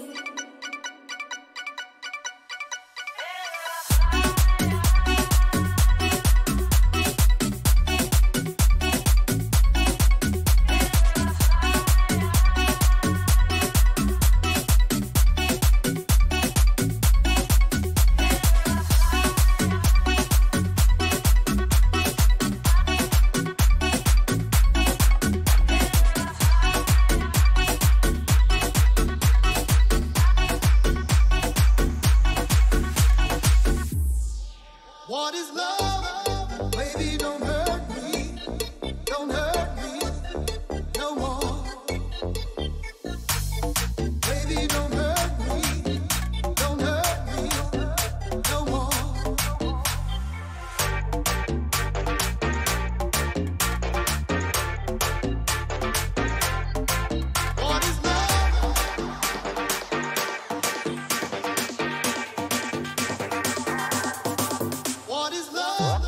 What is love? Baby, don't hurt me. Don't hurt me no more. Baby, don't hurt me. Don't hurt me no more. What is love? What is love?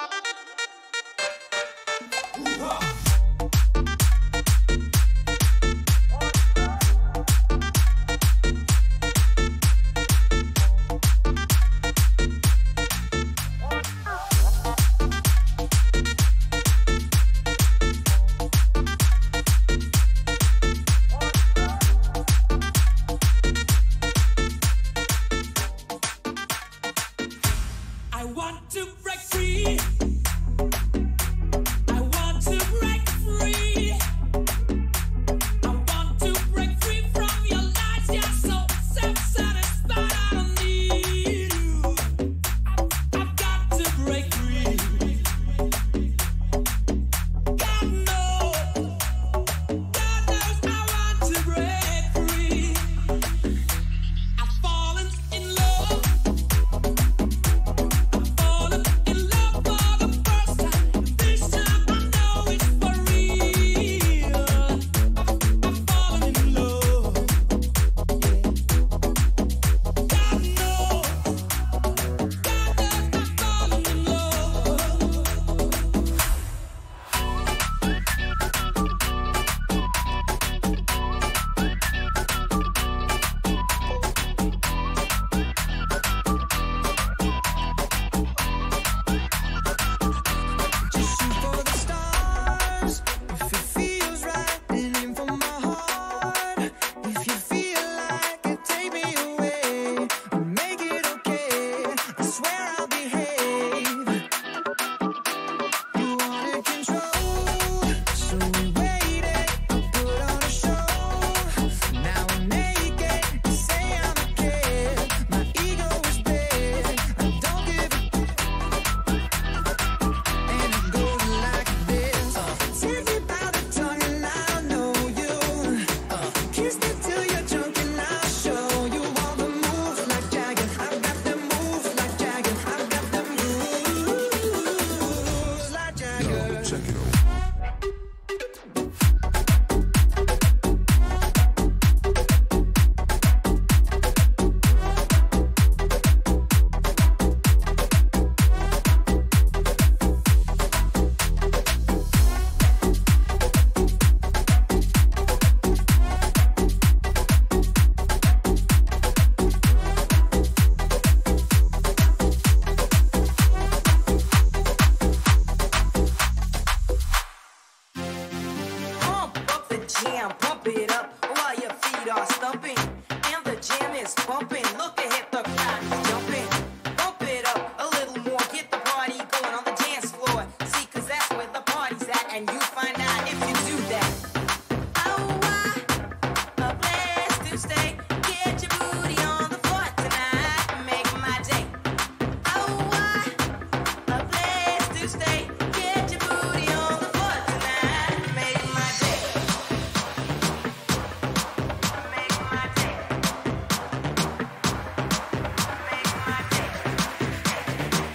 I want to break free. I want to break free. I want to break free from your lies. You're so self-satisfied. I don't need you. I've got to break free. God knows I want to break free. I've fallen in love. Fallen in love for Check it out. Pump up the jam, pump it up while your feet are stumping. And the jam is pumping. Look ahead, the crowd is jumping. Pump it up a little more, get the party going on the dance floor. See, 'cause that's where the party's at, and you find out if you do that. Oh, a place to stay. Get your booty on the floor tonight. Make my day. Oh, a place to stay. Get your booty on the floor tonight. Make my day. Make my day. Make my day.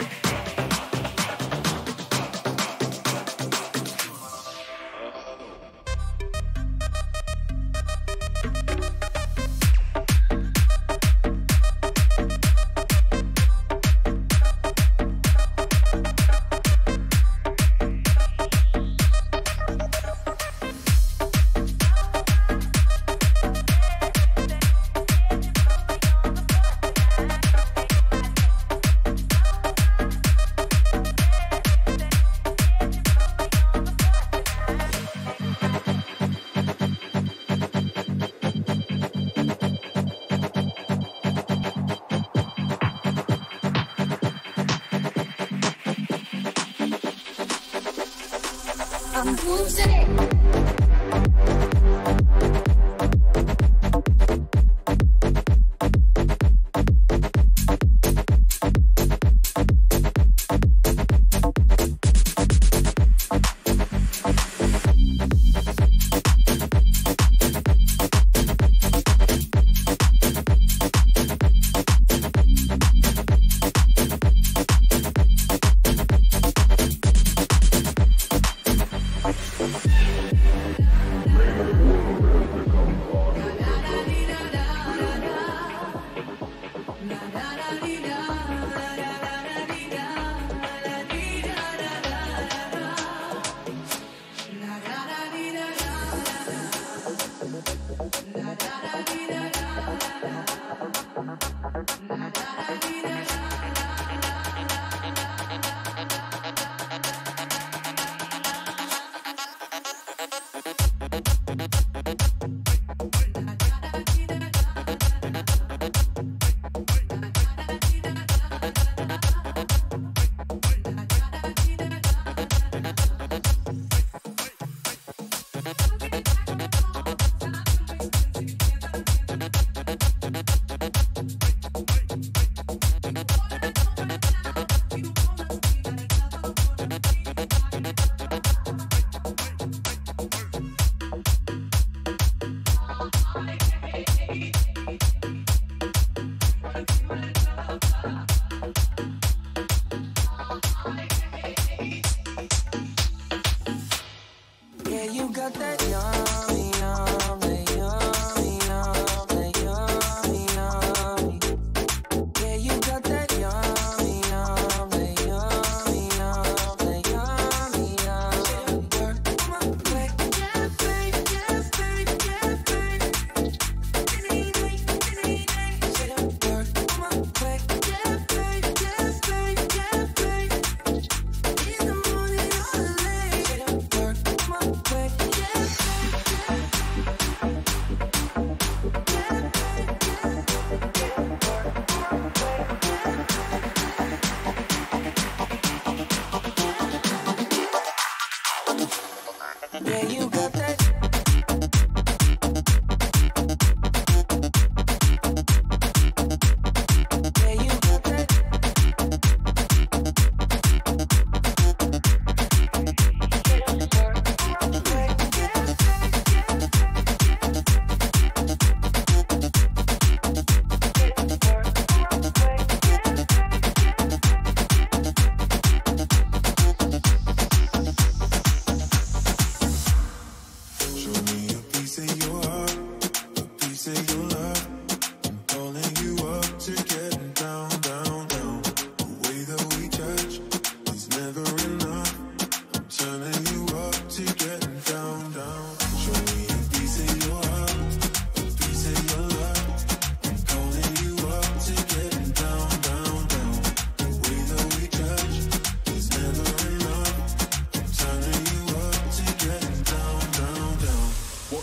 I'm losing it.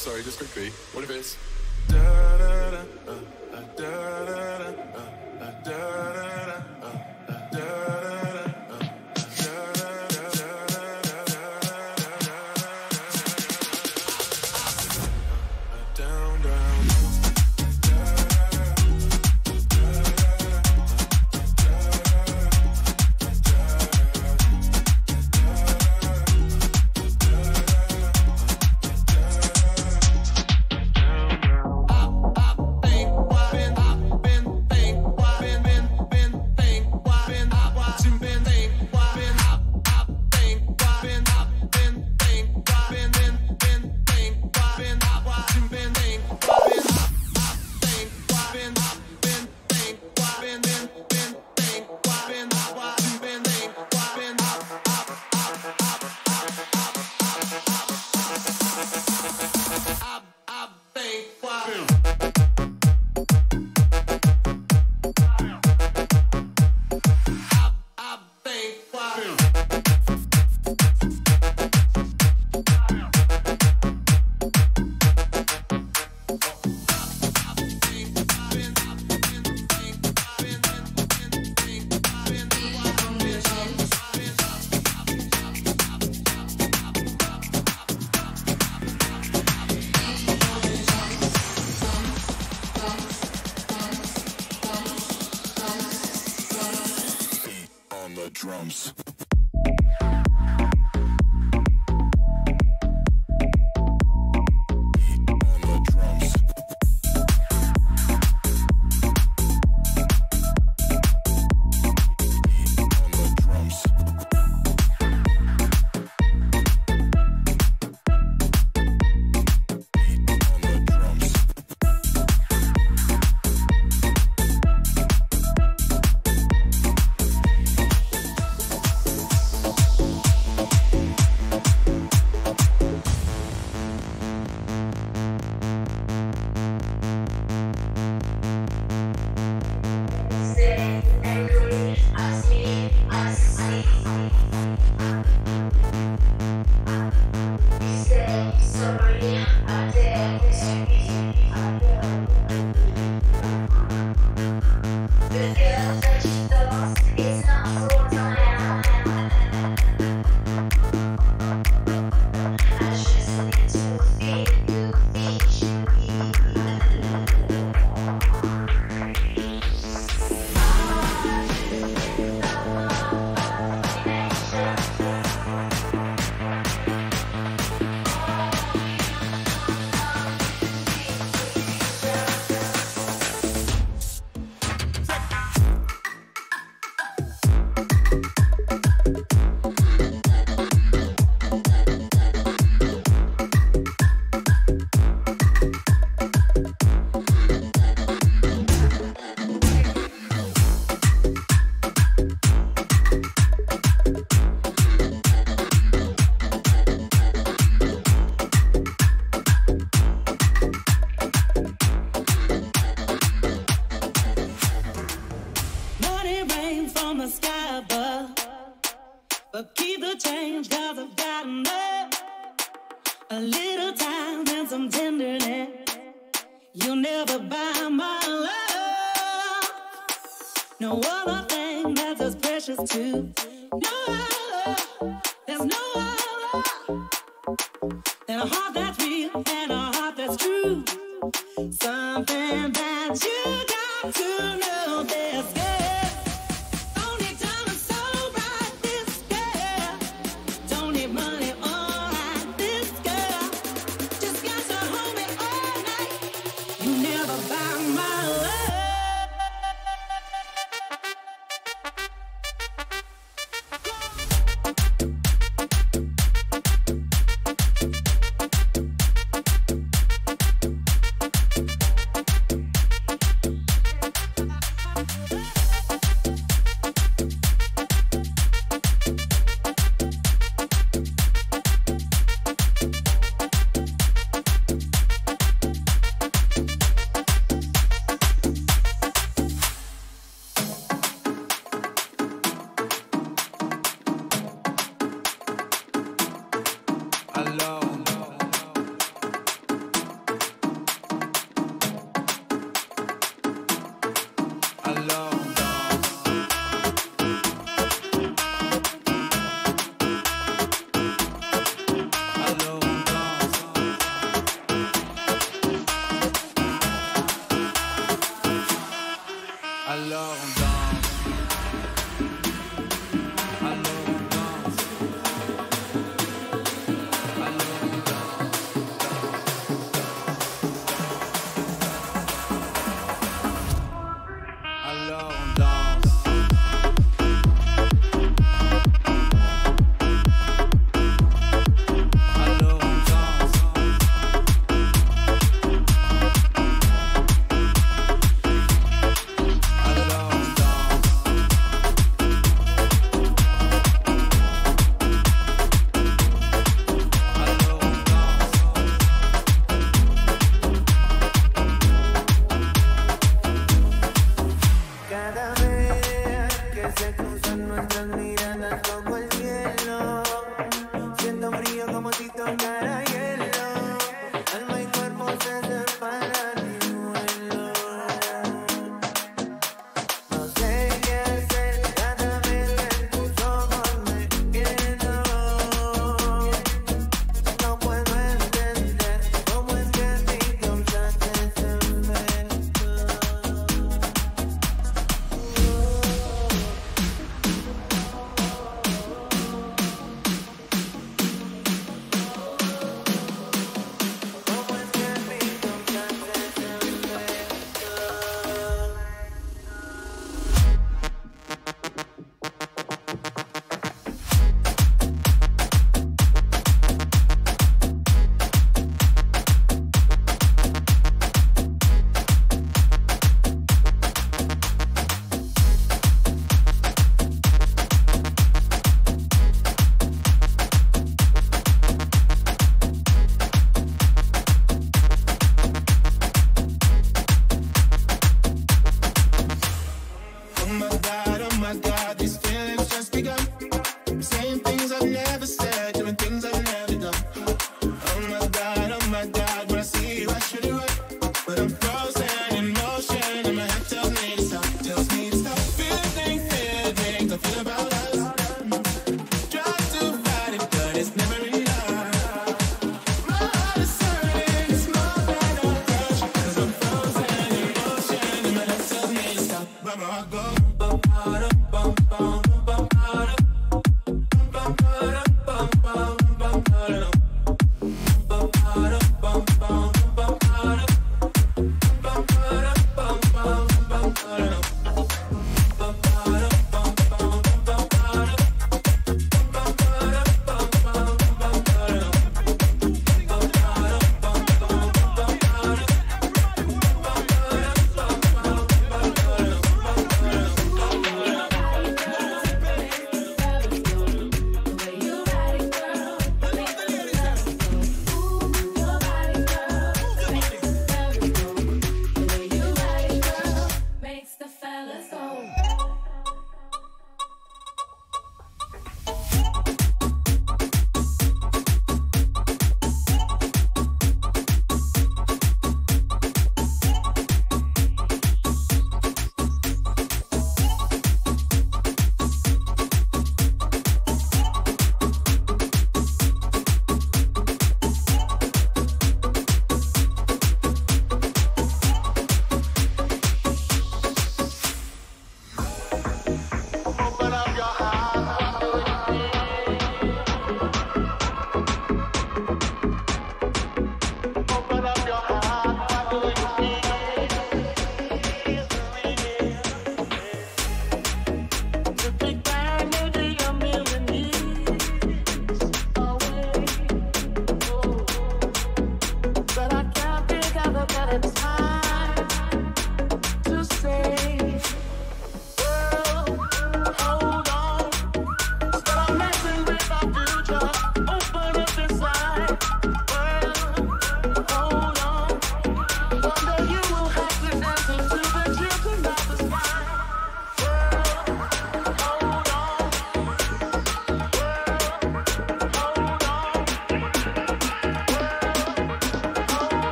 sorry, just quickly. What if it's... Drums.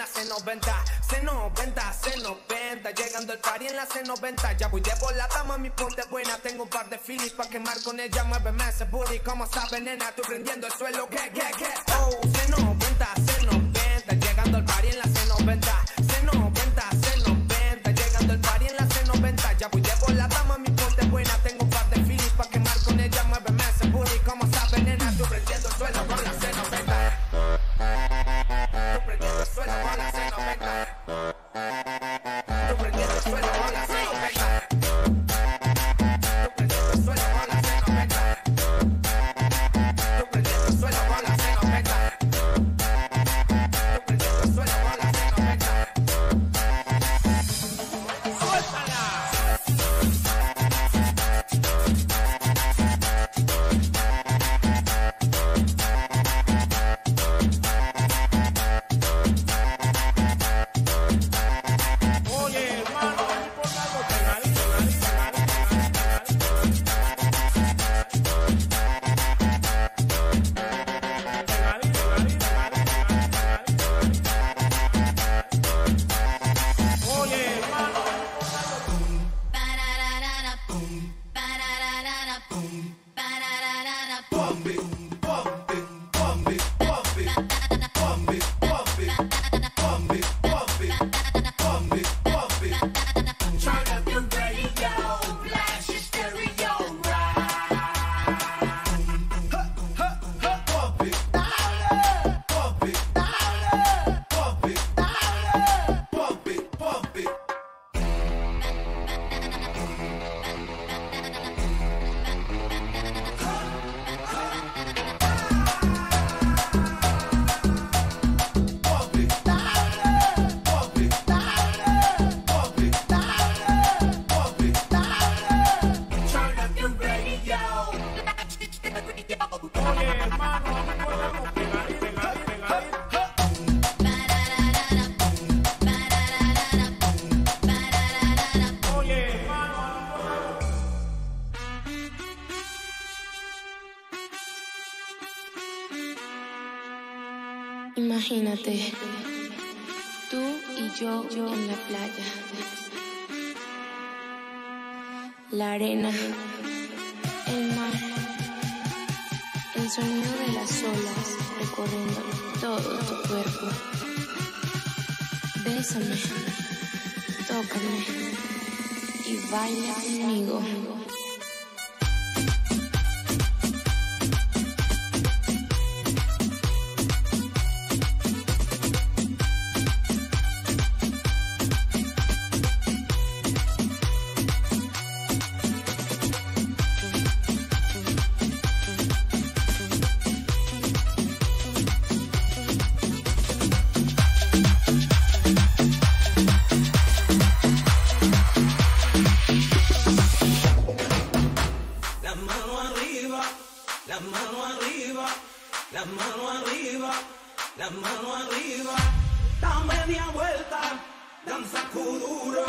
C90, C90, C90. Llegando el party en la C90. Ya voy de volada, mami, ponte buena. Tengo un par de filis pa' quemar con ella. Muéveme ese booty, como sabes, nena. Estoy prendiendo el suelo, que. Oh, C90, C90. Llegando el party en la C90. C90, C90. Llegando el party en la C90. Ya voy de volada, mami, ponte buena. Tengo un par de filis pa' quemar con ella. Muéveme ese booty, como sabes, nena. Estoy prendiendo el suelo con la C90. Estoy prendiendo el suelo con la C90. Estoy prendiendo el suelo con la C90. Estoy prendiendo el suelo con la C90. Estoy prendiendo el suelo con la C90. Estoy prendiendo el suelo con la C90. ¡Suéltala! Oye, hermano, vení por algo pegadito, Oye, hermano, Imagínate, tú y yo en la playa, la arena, el mar, el sonido de las olas recorriendo todo tu cuerpo. Bésame, tócame y baila conmigo. Las manos arriba, da media vuelta, danza kuduro.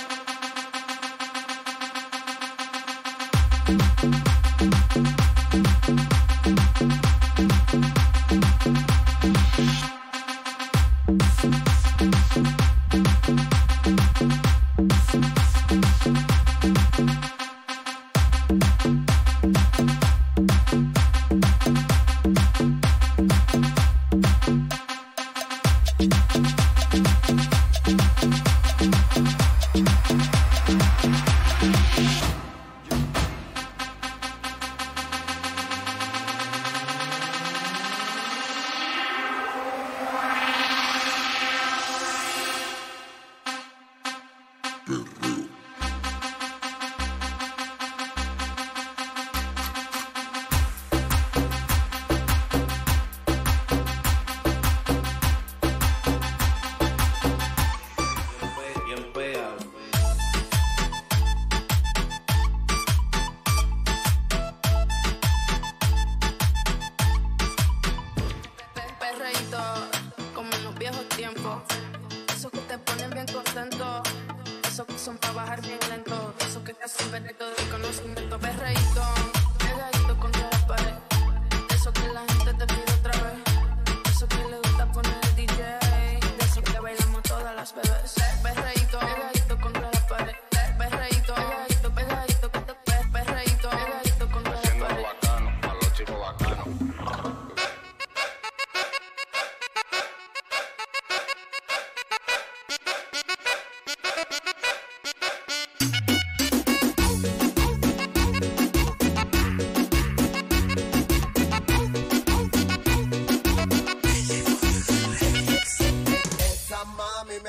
Esos que son pa' bajar bien lento. Esos que te hacen ver todo el conocimiento. Perreíto, pegadito contra la pared. Eso que la gente te pide otra vez. Eso que le gusta poner el DJ. De eso que bailan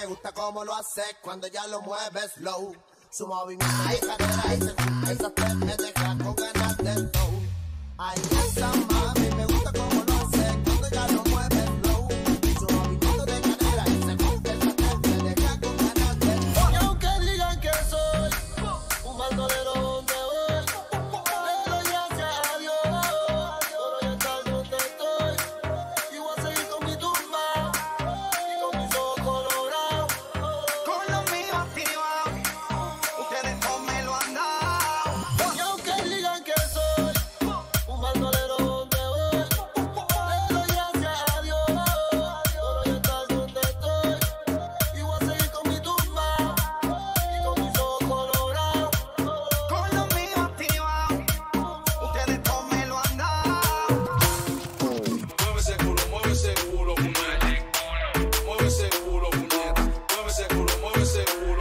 me gusta cómo lo haces cuando ya lo mueves slow. Su movimiento y cadera y se esas tres me dejan con ganas de flow. Ay, esa mami, me gusta cómo lo haces cuando ya lo mueves slow. Su movimiento de cadera y se esas tres me dejan con ganas de flow. Y aunque digan que soy un bandolero donde voy, le doy gracias a Dios por hoy estar donde estoy. Y voy a seguir con mi tumba y con mis ojos colorados, Con lo mío activado, ustedes no me lo han dado. y aunque digan que soy un bandolero donde voy, le doy gracias a Dios por hoy estar donde estoy. Y voy a seguir con mi tumba y con mis ojos colorados, Con lo mío activado, ustedes no me lo han dado. Mueve ese culo, puneta. Mueve ese culo, puneta. Mueve ese culo, puneta. Mueve ese culo,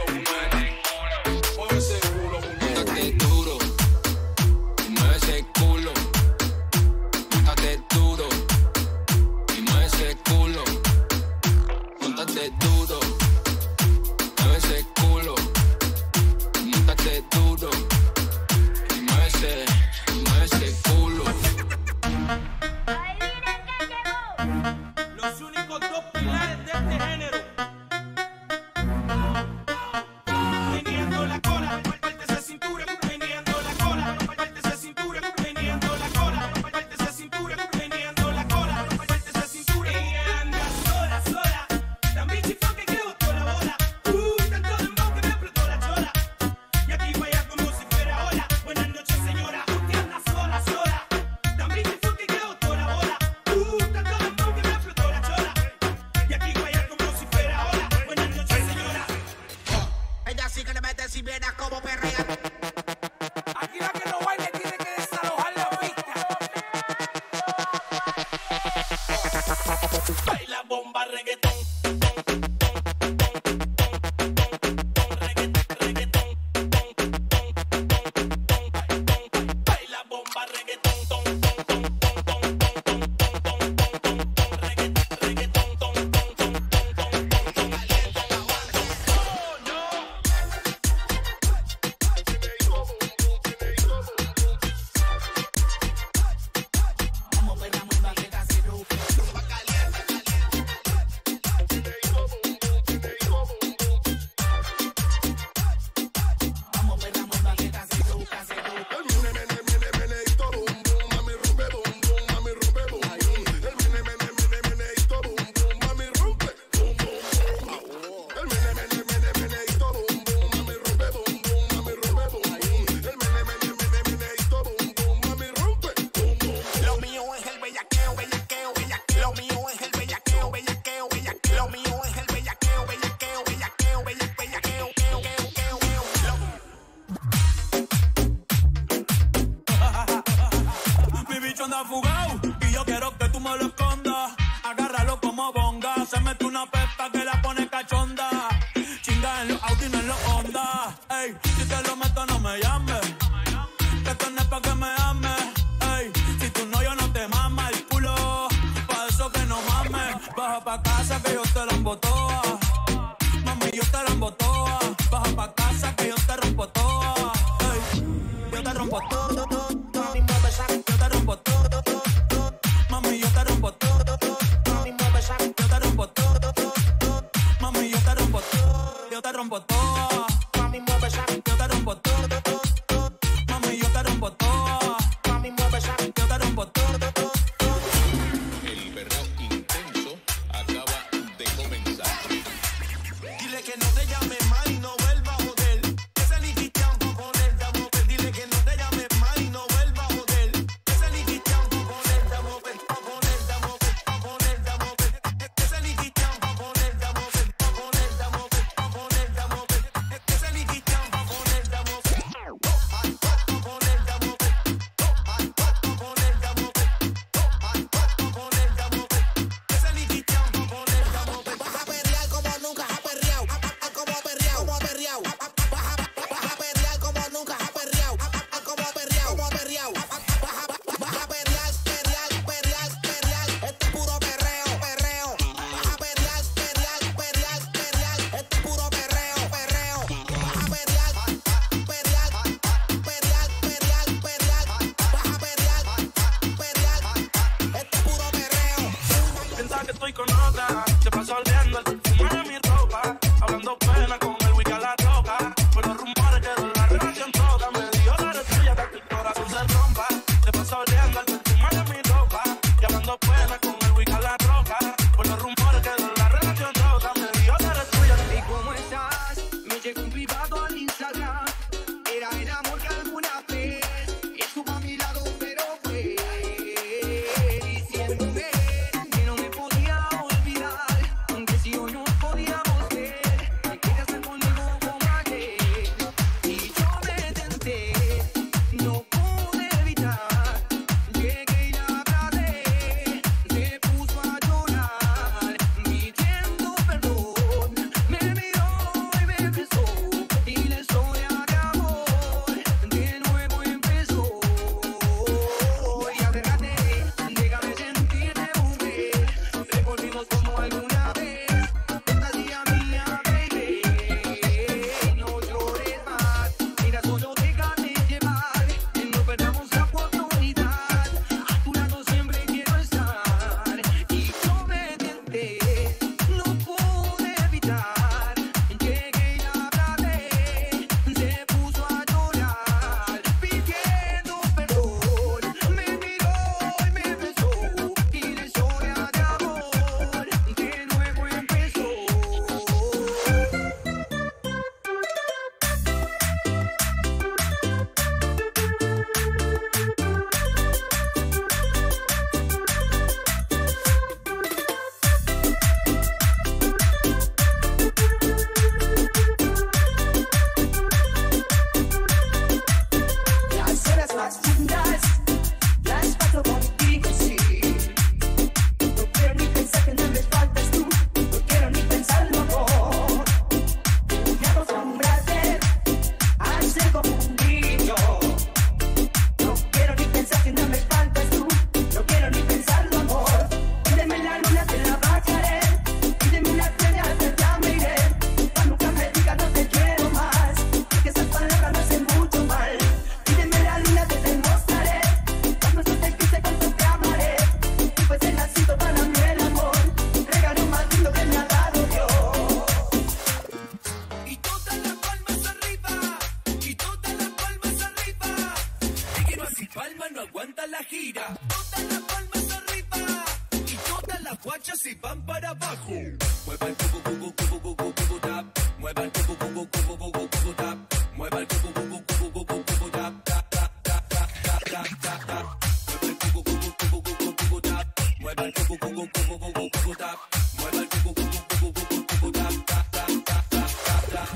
puneta. Móntate duro, y mueve ese culo. Móntate duro, y mueve ese culo. Móntate duro, mueve ese culo. Móntate duro, y mueve ese culo. Los únicos dos pilares de este género. Meneando la cola, parte esa cintura. Meneando la cola, parte esa cintura. Meneando la cola, parte esa cintura. Meneando la cola, parte esa cintura. Ella anda sola, sola. Tan bichifón que botó la bola. Tanto dembow que me explotó la chola. Y aquí vaya como si fuera ola. Buenas noches, señora. Usted anda sola, sola. Tan bichifón que botó la bola. Tanto dembow que me explotó la chola. Y aquí vaya como si fuera ola. Buenas noches, señora. Ella sí que le mete si viene como perrea. Aquí la que no baile tiene que desalojar la pista. Baila bomba reggaetón. Baila bomba reggaetón. Lo mío es el bellaqueo, bellaqueo, bellaqueo. Lo mío es el bellaqueo, bellaqueo, bellaqueo. Lo mío es el bellaqueo, bellaqueo, bellaqueo, bellaqueo, queo, queo, queo, queo. Mi bicho anda fugado y yo quiero que tú me lo escondas. Agárralo como bonga. Se mete una pepa que la pone cachonda. Chinga en los Audi, no en los Honda. Ey, si te lo meto no me llames. Que esto no es pa' que me ames. Ey, si tu novio no te mama el culo, pa' eso que no mames. Baja pa' casa que yo te la embotoa. Mami, yo te la embotoa. Baja pa' casa que yo te rompo toa. Ey, yo te rompo todo. Mami, mueve esa, yo te rompo todo. Mami, yo te rompo todo. Mami, mueve esa, yo te rompo todo. Mami, yo te rompo todo. Yo te rompo todo. Mami, mueve esa, yo te rompo todo. Mami, yo te rompo todo. Mami, mueve esa, yo te rompo todo. El perreo intenso acaba de comenzar. Dile que no te llames más y no vuelva a joder. Ese liquichán pa' ponerte a mover. Dile que no te llames más y no vuelva a joder. Ese liquichán pa' ponerte a mover, pa' ponerte a mover, pa' ponerte a mover. Ese liquichán pa' ponerte a mover, pa' ponerte a mover, pa' ponerte a mover. Ese liquichán pa' ponerte a mover, pa' ponerte a mover, pa' ponerte a mover, pa' ponerte a mover. Ese liquichán pa' ponerte a mover. Vas a perrear como nunca has perreado, como perreado. abajo. Mueva el cucu cucu cucu cucu cucu tap. Mueva el cucu cucu cucu cucu cucu tap. Mueva el cucu cucu cucu cucu cucu tap. Tap tap tap tap tap tap tap tap. Mueva el cucu cucu cucu cucu cucu tap. Mueva el cucu cucu cucu cucu cucu tap. Mueva el cucu cucu cucu cucu cucu tap. Tap tap tap tap tap tap.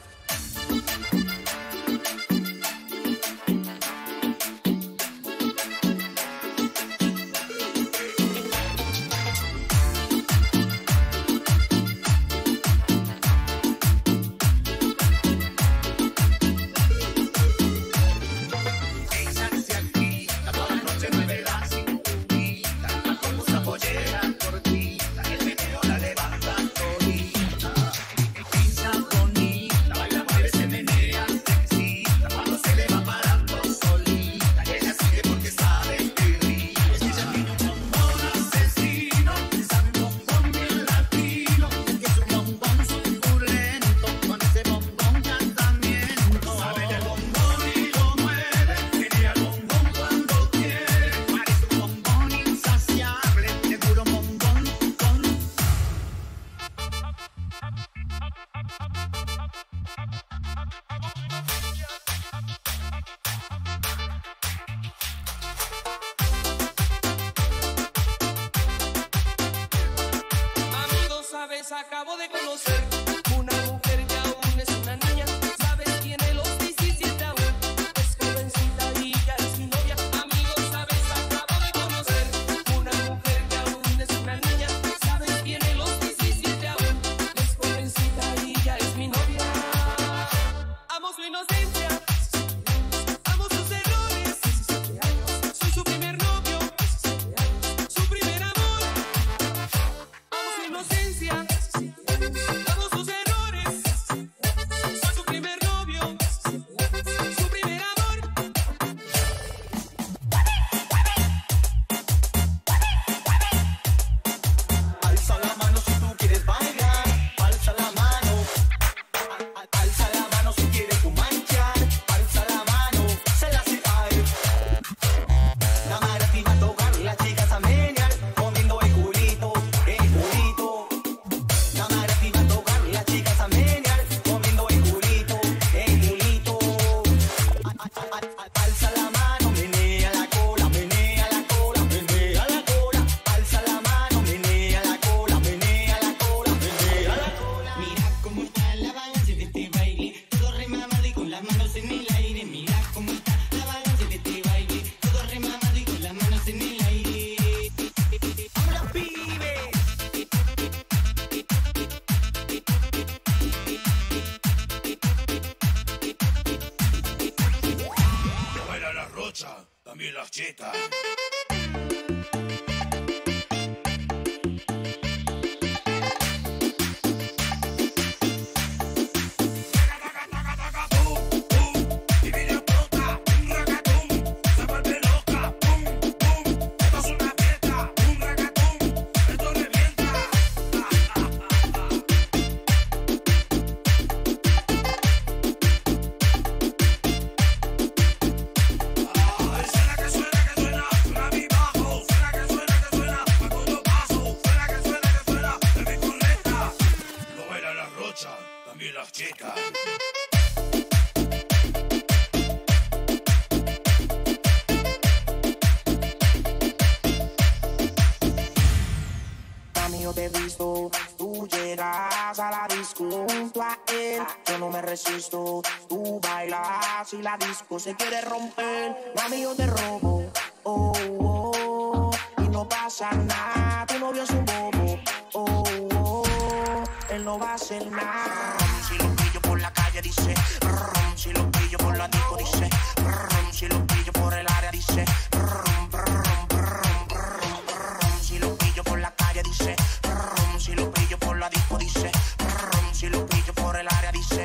Amigos, sabes, acabo de conocer una mujer que aún es una niña. Sabes, tiene los 17 aún. Es jovencita y ya es mi novia. Amigos, sabes, acabo de conocer una mujer que aún es una niña. Sabes, tiene los 17 aún. Es jovencita y ya es mi novia. Amo su inocencia. Amo sus errores. Soy su primer novio. Su primer amor. Amo su inocencia, amo sus errores. Soy su primer novio, su primer amor. Alza la mano si tú quieres bailar, alza la mano. Alza la mano si quieres tu manchar, alza la mano, se la hace caer. La madre te va a tocar, las chicas a menear, moviendo el culito, el culito. La madre te va a tocar, las chicas a menear, moviendo el culito, el culito. Alza la mano, menea la cola, menea la cola, menea la cola. Alza la mano, menea la cola, menea la cola, menea la cola. Mira cómo está la balance de este baile, todo remamado y con las manos en el aire. Mira cómo está la balance de este baile, todo remamado y con las manos en el aire. ¡Vámonos, pibe! No baila la rocha, también las chicas. No baila la rocha, también las chicas. Mami, yo te he visto, tú llegas a la disco junto a él. Yo no me resisto, tú bailas y la disco se quiere romper. Mami, yo te robo, oh, oh, y no pasa nada. Tu novio es un bobo, oh, oh, él no va a hacer nada. Si lo pillo por la calle dice, si lo pillo por la disco dice, si lo pillo por el área dice, si lo pillo por la calle dice, si lo pillo por la disco dice, si lo pillo por el área dice,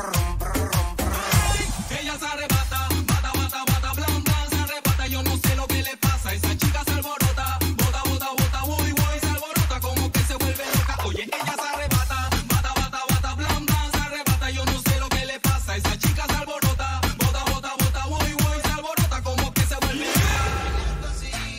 Ella se arrebata, bata, bata, bata, blan, blan, se arrebata. Yo no sé lo que le pasa, esa chica se alborota, bota, bota, bota, voy, voy, se alborota como que se vuelve loca. Oye, ella se arrebata, bata, bata, bata, blan, blan, se arrebata. Yo no sé lo que le pasa, esa chica se alborota, bota, bota, bota, voy, voy, se alborota como que se vuelve loca.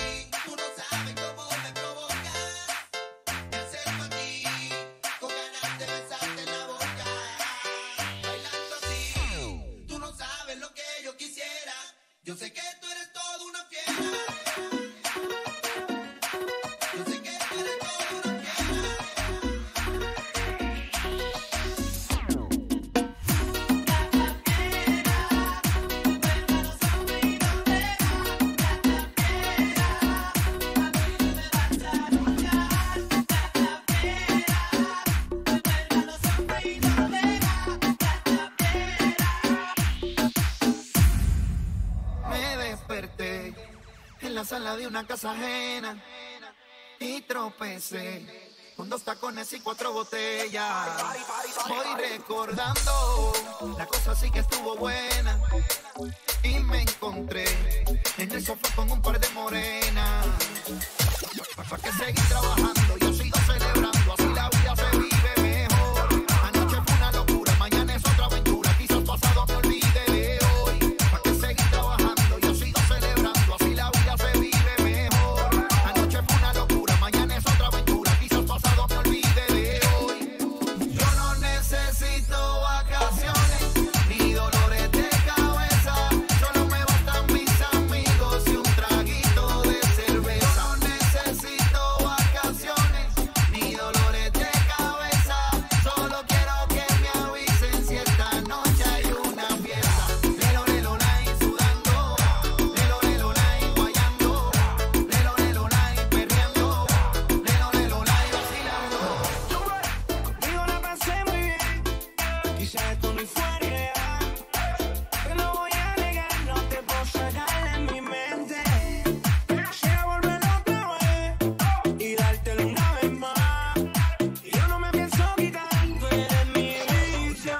sala de una casa ajena y tropecé con 2 tacones y 4 botellas. Voy recordando, la cosa sí que estuvo buena y me encontré en el sofá con un par de morenas. ¿Para qué seguir trabajando? Yo sigo celebrando, así la vida se vive mejor. Anoche fue una locura, mañana es otra aventura, quizás pasado me olvide de hoy. ¿Para qué seguir trabajando? Yo sigo celebrando, así la vida se vive mejor. Anoche fue una locura, mañana es otra aventura, quizás pasado me olvide de hoy. Yo no necesito vacaciones ni dolores de cabeza, solo me bastan mis amigos y un traguito de cerveza. No necesito vacaciones ni dolores de cabeza, solo quiero que me avisen si esta noche hay una fiesta. Lelo, lelo, night sudando, lelo, lelo, night guayando, lelo, lelo, night perreando, lelo, lelo, night vacilando. Contigo la pasé muy bien, quizás esto no fue real, pero no voy a negar, no te puedo sacar de mi mente. Quisiera volver otra vez y dártelo una vez más, y yo no me pienso quitar, tú eres mi vicio.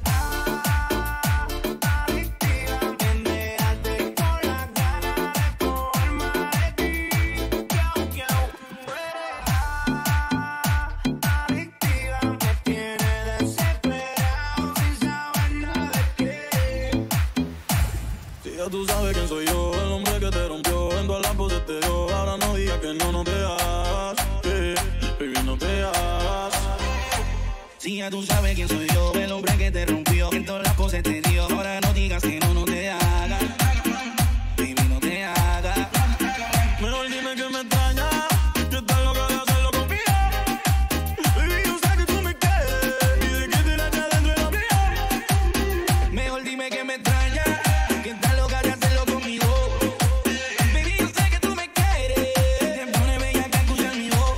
Adictiva, en dejarte con las ganas de coger más de ti. Kiau, kiau. Adictiva, me tiene desesperado sin saber nada de qué. Si ya tú sabes quién soy yo, el hombre que te rompió, en todas las poses te dio. Ahora no digas que no te hagas, baby, no te hagas. Si ya tú sabes quién soy yo, el hombre que te rompió, en todas las poses te dio. Ahora no digas que no te hagas, baby, no te hagas. Mejor dime que me extrañas, que estás loca de hacerlo conmigo. Baby, yo sé que tú me quieres y de que tiraste dentro de la mía. Mejor dime que me extraña, que estás loca de hacerlo conmigo. Baby, yo sé que tú me quieres, te pone bella que escuchar mi voz.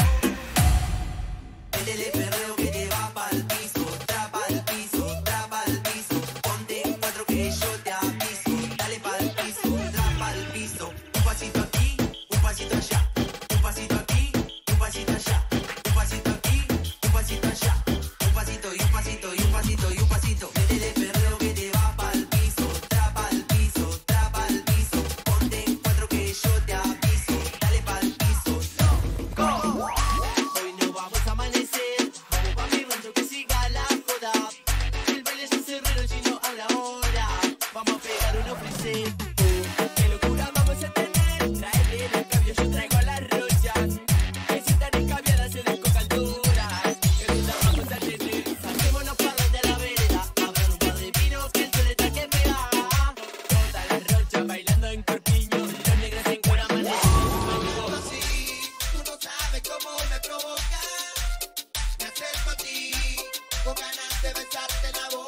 Métele perreo que te va pa'l piso, trapa al piso, trapa al piso. Ponte en 4 que yo te aviso, dale pa'l piso, trapa al piso. Un pasito aquí, un pasito allá, un pasito aquí, un pasito allá, un pasito aquí, un pasito allá, un pasito y un pasito y un pasito y un pasito. Métele perreo que te va pa'l piso, trapa al piso, trapa al piso. Ponte en 4 que yo te aviso, dale pa'l piso, go. Hoy no vamos a amanecer, vamos pa' mi rancho que siga la joda. El baile ya se reloj a la hora, vamos a pegar unos frises. Qué locura vamos a tener, traerle el cabello, yo traigo a la rocha. Que si están encabiadas se den con alturas, qué ruta vamos a tener. Saquémonos para de la vereda, abran un par de vinos que el sol está que pega. Toda la rocha bailando en corpiño, los negros en cura amaneciendo. Así, tú no sabes cómo me provoca. Me acerco a ti con ganas de besarte la boca.